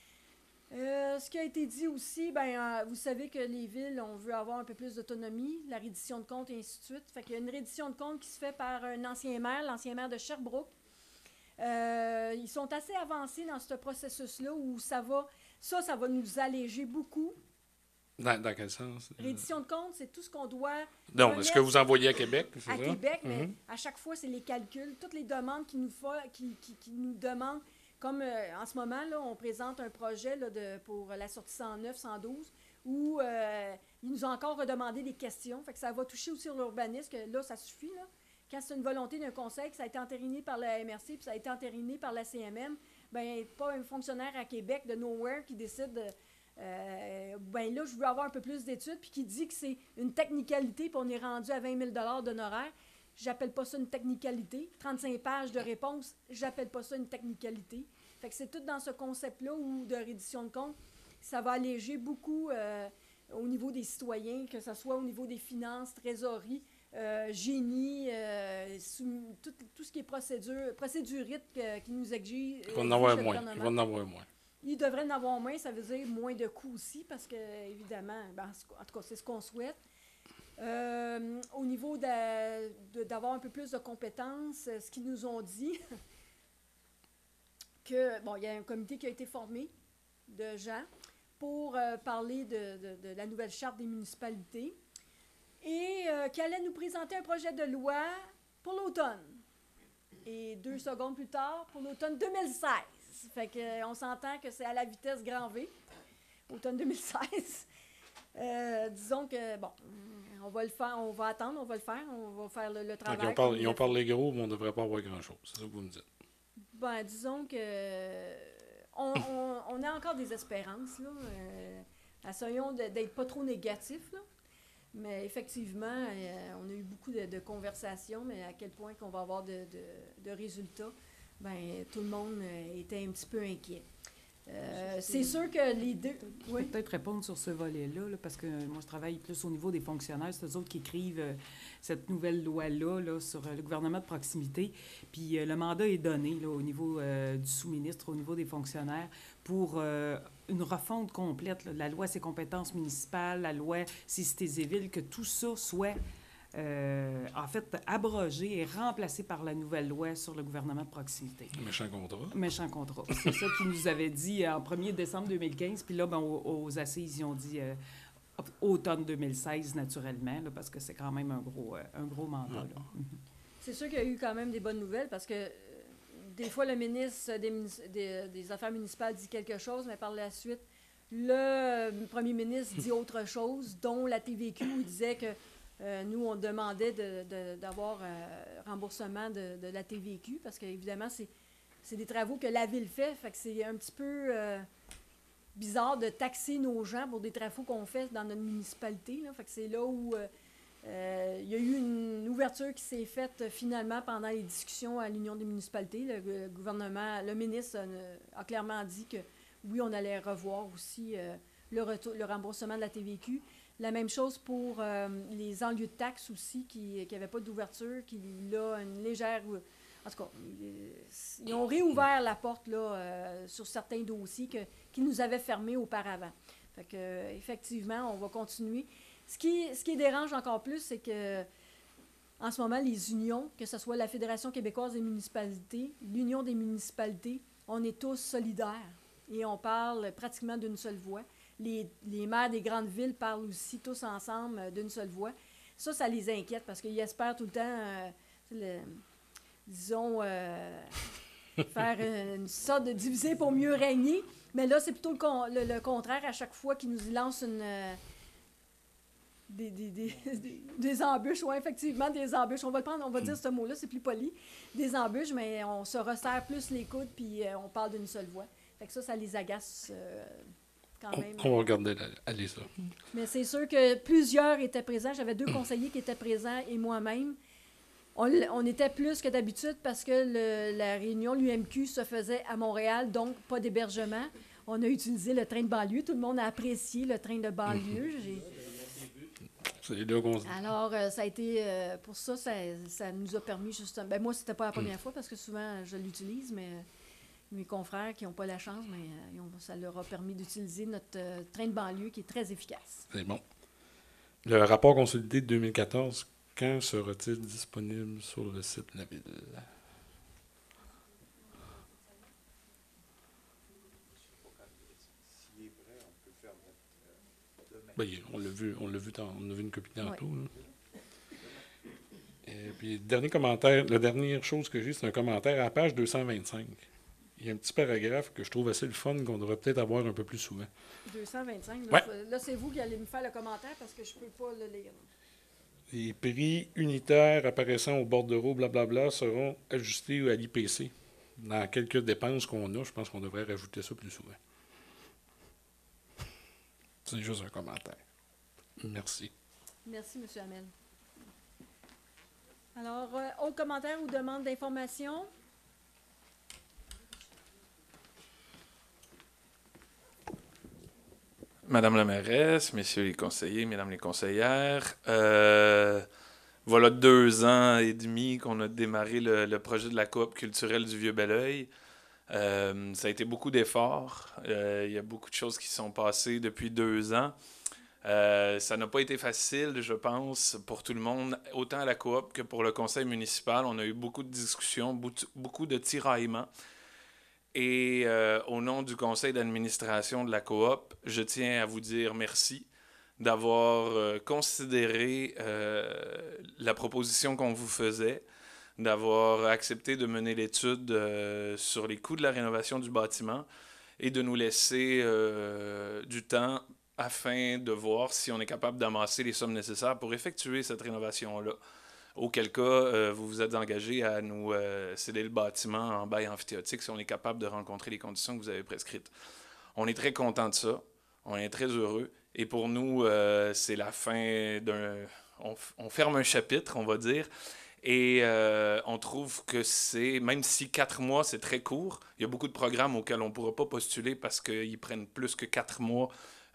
Ce qui a été dit aussi, vous savez que les villes, on veut avoir un peu plus d'autonomie, la reddition de comptes et ainsi de suite. Fait qu'il y a une reddition de comptes qui se fait par un ancien maire, l'ancien maire de Sherbrooke. Ils sont assez avancés dans ce processus-là où ça va nous alléger beaucoup. Dans quel sens? Reddition de comptes, c'est tout ce qu'on doit... Non, est-ce que vous envoyez à Québec? À Québec, mais à chaque fois, c'est les calculs, toutes les demandes qui nous demandent. Comme en ce moment, là, on présente un projet là, pour la sortie 109, 112, où ils nous ont encore redemandé des questions. Fait que ça va toucher aussi l'urbanisme, que là, ça suffit. Là. Quand c'est une volonté d'un conseil, que ça a été entériné par la MRC, puis ça a été entériné par la CMM, pas un fonctionnaire à Québec de Nowhere qui décide là, je veux avoir un peu plus d'études, puis qui dit que c'est une technicalité, puis on est rendu à 20 000 d'honoraires. J'appelle pas ça une technicalité. 35 pages de réponse, j'appelle pas ça une technicalité. Fait que c'est tout dans ce concept-là ou de reddition de comptes. Ça va alléger beaucoup au niveau des citoyens, que ce soit au niveau des finances, trésorerie, génie, tout ce qui est procédurite qui nous exige. Il va en avoir moins. Il va en avoir moins. Il devrait en avoir moins, ça veut dire moins de coûts aussi, parce que, évidemment, en tout cas, c'est ce qu'on souhaite. Au niveau d'avoir un peu plus de compétences, ce qu'ils nous ont dit, il y a un comité qui a été formé de gens pour parler de la nouvelle charte des municipalités et qui allait nous présenter un projet de loi pour l'automne. Et 2 secondes plus tard, pour l'automne 2016. Fait qu'on s'entend que c'est à la vitesse grand V, automne 2016. Disons que, on va le faire, on va attendre, on va le faire, on va faire le travail. Ils ont parlé gros, mais on ne devrait pas avoir grand-chose. C'est ça que vous me dites. Disons que on a encore des espérances, là. Essayons d'être pas trop négatifs, là. Mais effectivement, on a eu beaucoup de conversations, mais à quel point qu'on va avoir de résultats, tout le monde était un petit peu inquiet. C'est sûr que les deux... Je peux peut-être répondre sur ce volet-là, là, parce que moi, je travaille plus au niveau des fonctionnaires. C'est eux autres qui écrivent cette nouvelle loi-là là, sur le gouvernement de proximité. Puis le mandat est donné là, au niveau du sous-ministre, au niveau des fonctionnaires, pour une refonte complète là, de la loi sur les compétences municipales, la loi sur cités et villes, que tout ça soit... en fait, abrogé et remplacé par la nouvelle loi sur le gouvernement de proximité. Méchant contrat. Méchant contrat. C'est ça qu'ils nous avaient dit en 1er décembre 2015. Puis là, aux assises, ils ont dit automne 2016, naturellement, là, parce que c'est quand même un gros mandat. Là. C'est sûr qu'il y a eu quand même des bonnes nouvelles, parce que des fois, le ministre des Affaires municipales dit quelque chose, mais par la suite, le premier ministre dit autre chose, dont la TVQ, il disait que nous, on demandait d'avoir remboursement de la TVQ parce qu'évidemment, c'est des travaux que la Ville fait. Fait que c'est un petit peu bizarre de taxer nos gens pour des travaux qu'on fait dans notre municipalité. Là. Fait que c'est là où il y a eu une ouverture qui s'est faite finalement pendant les discussions à l'Union des municipalités. Le gouvernement, le ministre a clairement dit que oui, on allait revoir aussi le remboursement de la TVQ. La même chose pour les enlieux de taxes aussi, qui n'avaient pas d'ouverture, qui là, une légère... En tout cas, ils ont réouvert la porte là, sur certains dossiers qu'ils nous avaient fermés auparavant. Fait que, effectivement, on va continuer. Ce qui dérange encore plus, c'est que en ce moment, les unions, que ce soit la Fédération québécoise des municipalités, l'Union des municipalités, on est tous solidaires et on parle pratiquement d'une seule voix. Les maires des grandes villes parlent aussi tous ensemble d'une seule voix. Ça les inquiète parce qu'ils espèrent tout le temps, faire une sorte de diviser pour mieux régner. Mais là, c'est plutôt le contraire. À chaque fois qu'ils nous lancent des embûches, oui, effectivement, des embûches. On va dire ce mot-là, c'est plus poli. Des embûches, mais on se resserre plus les coudes puis on parle d'une seule voix. Fait que ça les agace quand même. On va regarder aller ça. Mais c'est sûr que plusieurs étaient présents. J'avais 2 conseillers qui étaient présents et moi-même. On était plus que d'habitude parce que la réunion, l'UMQ, se faisait à Montréal, donc pas d'hébergement. On a utilisé le train de banlieue. Tout le monde a apprécié le train de banlieue. C'est les deux qu'on se dit. Alors, ça a été... pour ça nous a permis justement... Ben moi, c'était pas la première fois parce que souvent, je l'utilise, mais mes confrères qui n'ont pas la chance, mais ça leur a permis d'utiliser notre train de banlieue qui est très efficace. C'est bon. Le rapport consolidé de 2014, quand sera-t-il disponible sur le site de la Ville? Ben, on l'a vu une copie tantôt. Ouais. Et puis, le dernier commentaire, la dernière chose que j'ai, c'est un commentaire à la page 225. Il y a un petit paragraphe que je trouve assez le fun qu'on devrait peut-être avoir un peu plus souvent. 225, là, là c'est vous qui allez me faire le commentaire parce que je ne peux pas le lire. Les prix unitaires apparaissant au bordereau, blablabla, seront ajustés à l'IPC. Dans quelques dépenses qu'on a, je pense qu'on devrait rajouter ça plus souvent. C'est juste un commentaire. Merci. Merci, M. Hamel. Alors, autre commentaire ou demande d'information? Madame la mairesse, messieurs les conseillers, mesdames les conseillères, voilà 2 ans et demi qu'on a démarré le projet de la coop culturelle du Vieux-Belleuil. Ça a été beaucoup d'efforts. Il y a beaucoup de choses qui sont passées depuis 2 ans. Ça n'a pas été facile, je pense, pour tout le monde, autant à la coop que pour le conseil municipal. On a eu beaucoup de discussions, beaucoup de tiraillements. Et au nom du conseil d'administration de la coop, je tiens à vous dire merci d'avoir considéré la proposition qu'on vous faisait, d'avoir accepté de mener l'étude sur les coûts de la rénovation du bâtiment et de nous laisser du temps afin de voir si on est capable d'amasser les sommes nécessaires pour effectuer cette rénovation-là. Auquel cas, vous vous êtes engagé à nous céder le bâtiment en bail amphithéotique si on est capable de rencontrer les conditions que vous avez prescrites. On est très content de ça. On est très heureux. Et pour nous, c'est la fin d'un... On ferme un chapitre, on va dire. Et on trouve que c'est... Même si 4 mois, c'est très court, il y a beaucoup de programmes auxquels on ne pourra pas postuler parce qu'ils prennent plus que 4 mois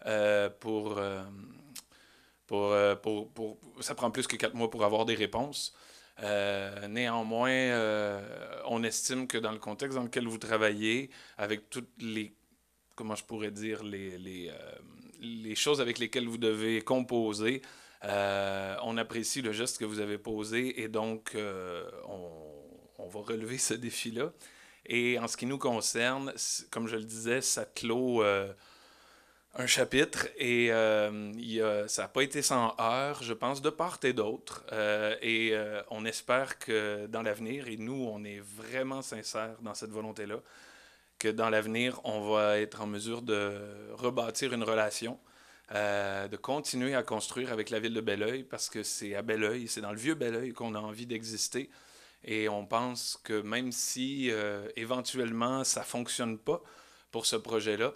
ça prend plus que 4 mois pour avoir des réponses. Néanmoins, on estime que dans le contexte dans lequel vous travaillez, avec toutes les, comment je pourrais dire, les choses avec lesquelles vous devez composer, on apprécie le geste que vous avez posé et donc on va relever ce défi-là. Et en ce qui nous concerne, comme je le disais, ça clôt un chapitre et ça n'a pas été sans heurts, je pense, de part et d'autre. Et on espère que dans l'avenir, et nous, on est vraiment sincères dans cette volonté-là, que dans l'avenir, on va être en mesure de rebâtir une relation, de continuer à construire avec la ville de Belleuil, parce que c'est à Belleuil, c'est dans le vieux Belleuil qu'on a envie d'exister. Et on pense que même si éventuellement ça ne fonctionne pas pour ce projet-là,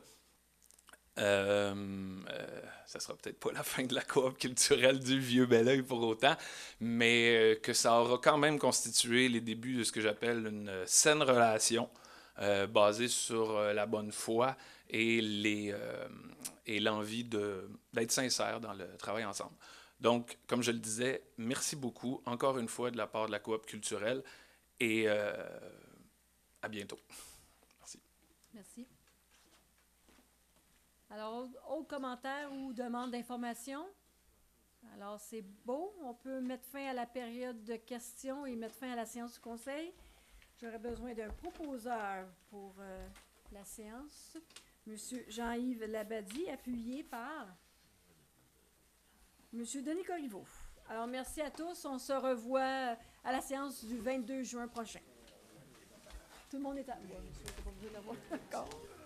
ça sera peut-être pas la fin de la coop culturelle du vieux Belleuil pour autant, mais que ça aura quand même constitué les débuts de ce que j'appelle une saine relation basée sur la bonne foi et l'envie d'être sincère dans le travail ensemble. Donc, comme je le disais, merci beaucoup encore une fois de la part de la coop culturelle et à bientôt. Merci. Merci. Alors, autre commentaire ou demande d'information? Alors, c'est beau. On peut mettre fin à la période de questions et mettre fin à la séance du Conseil. J'aurais besoin d'un proposeur pour la séance. Monsieur Jean-Yves Labadie, appuyé par Monsieur Denis Corriveau. Alors, merci à tous. On se revoit à la séance du 22 juin prochain. Tout le monde est à... Ouais, monsieur, c'est pas obligé d'avoir. D'accord.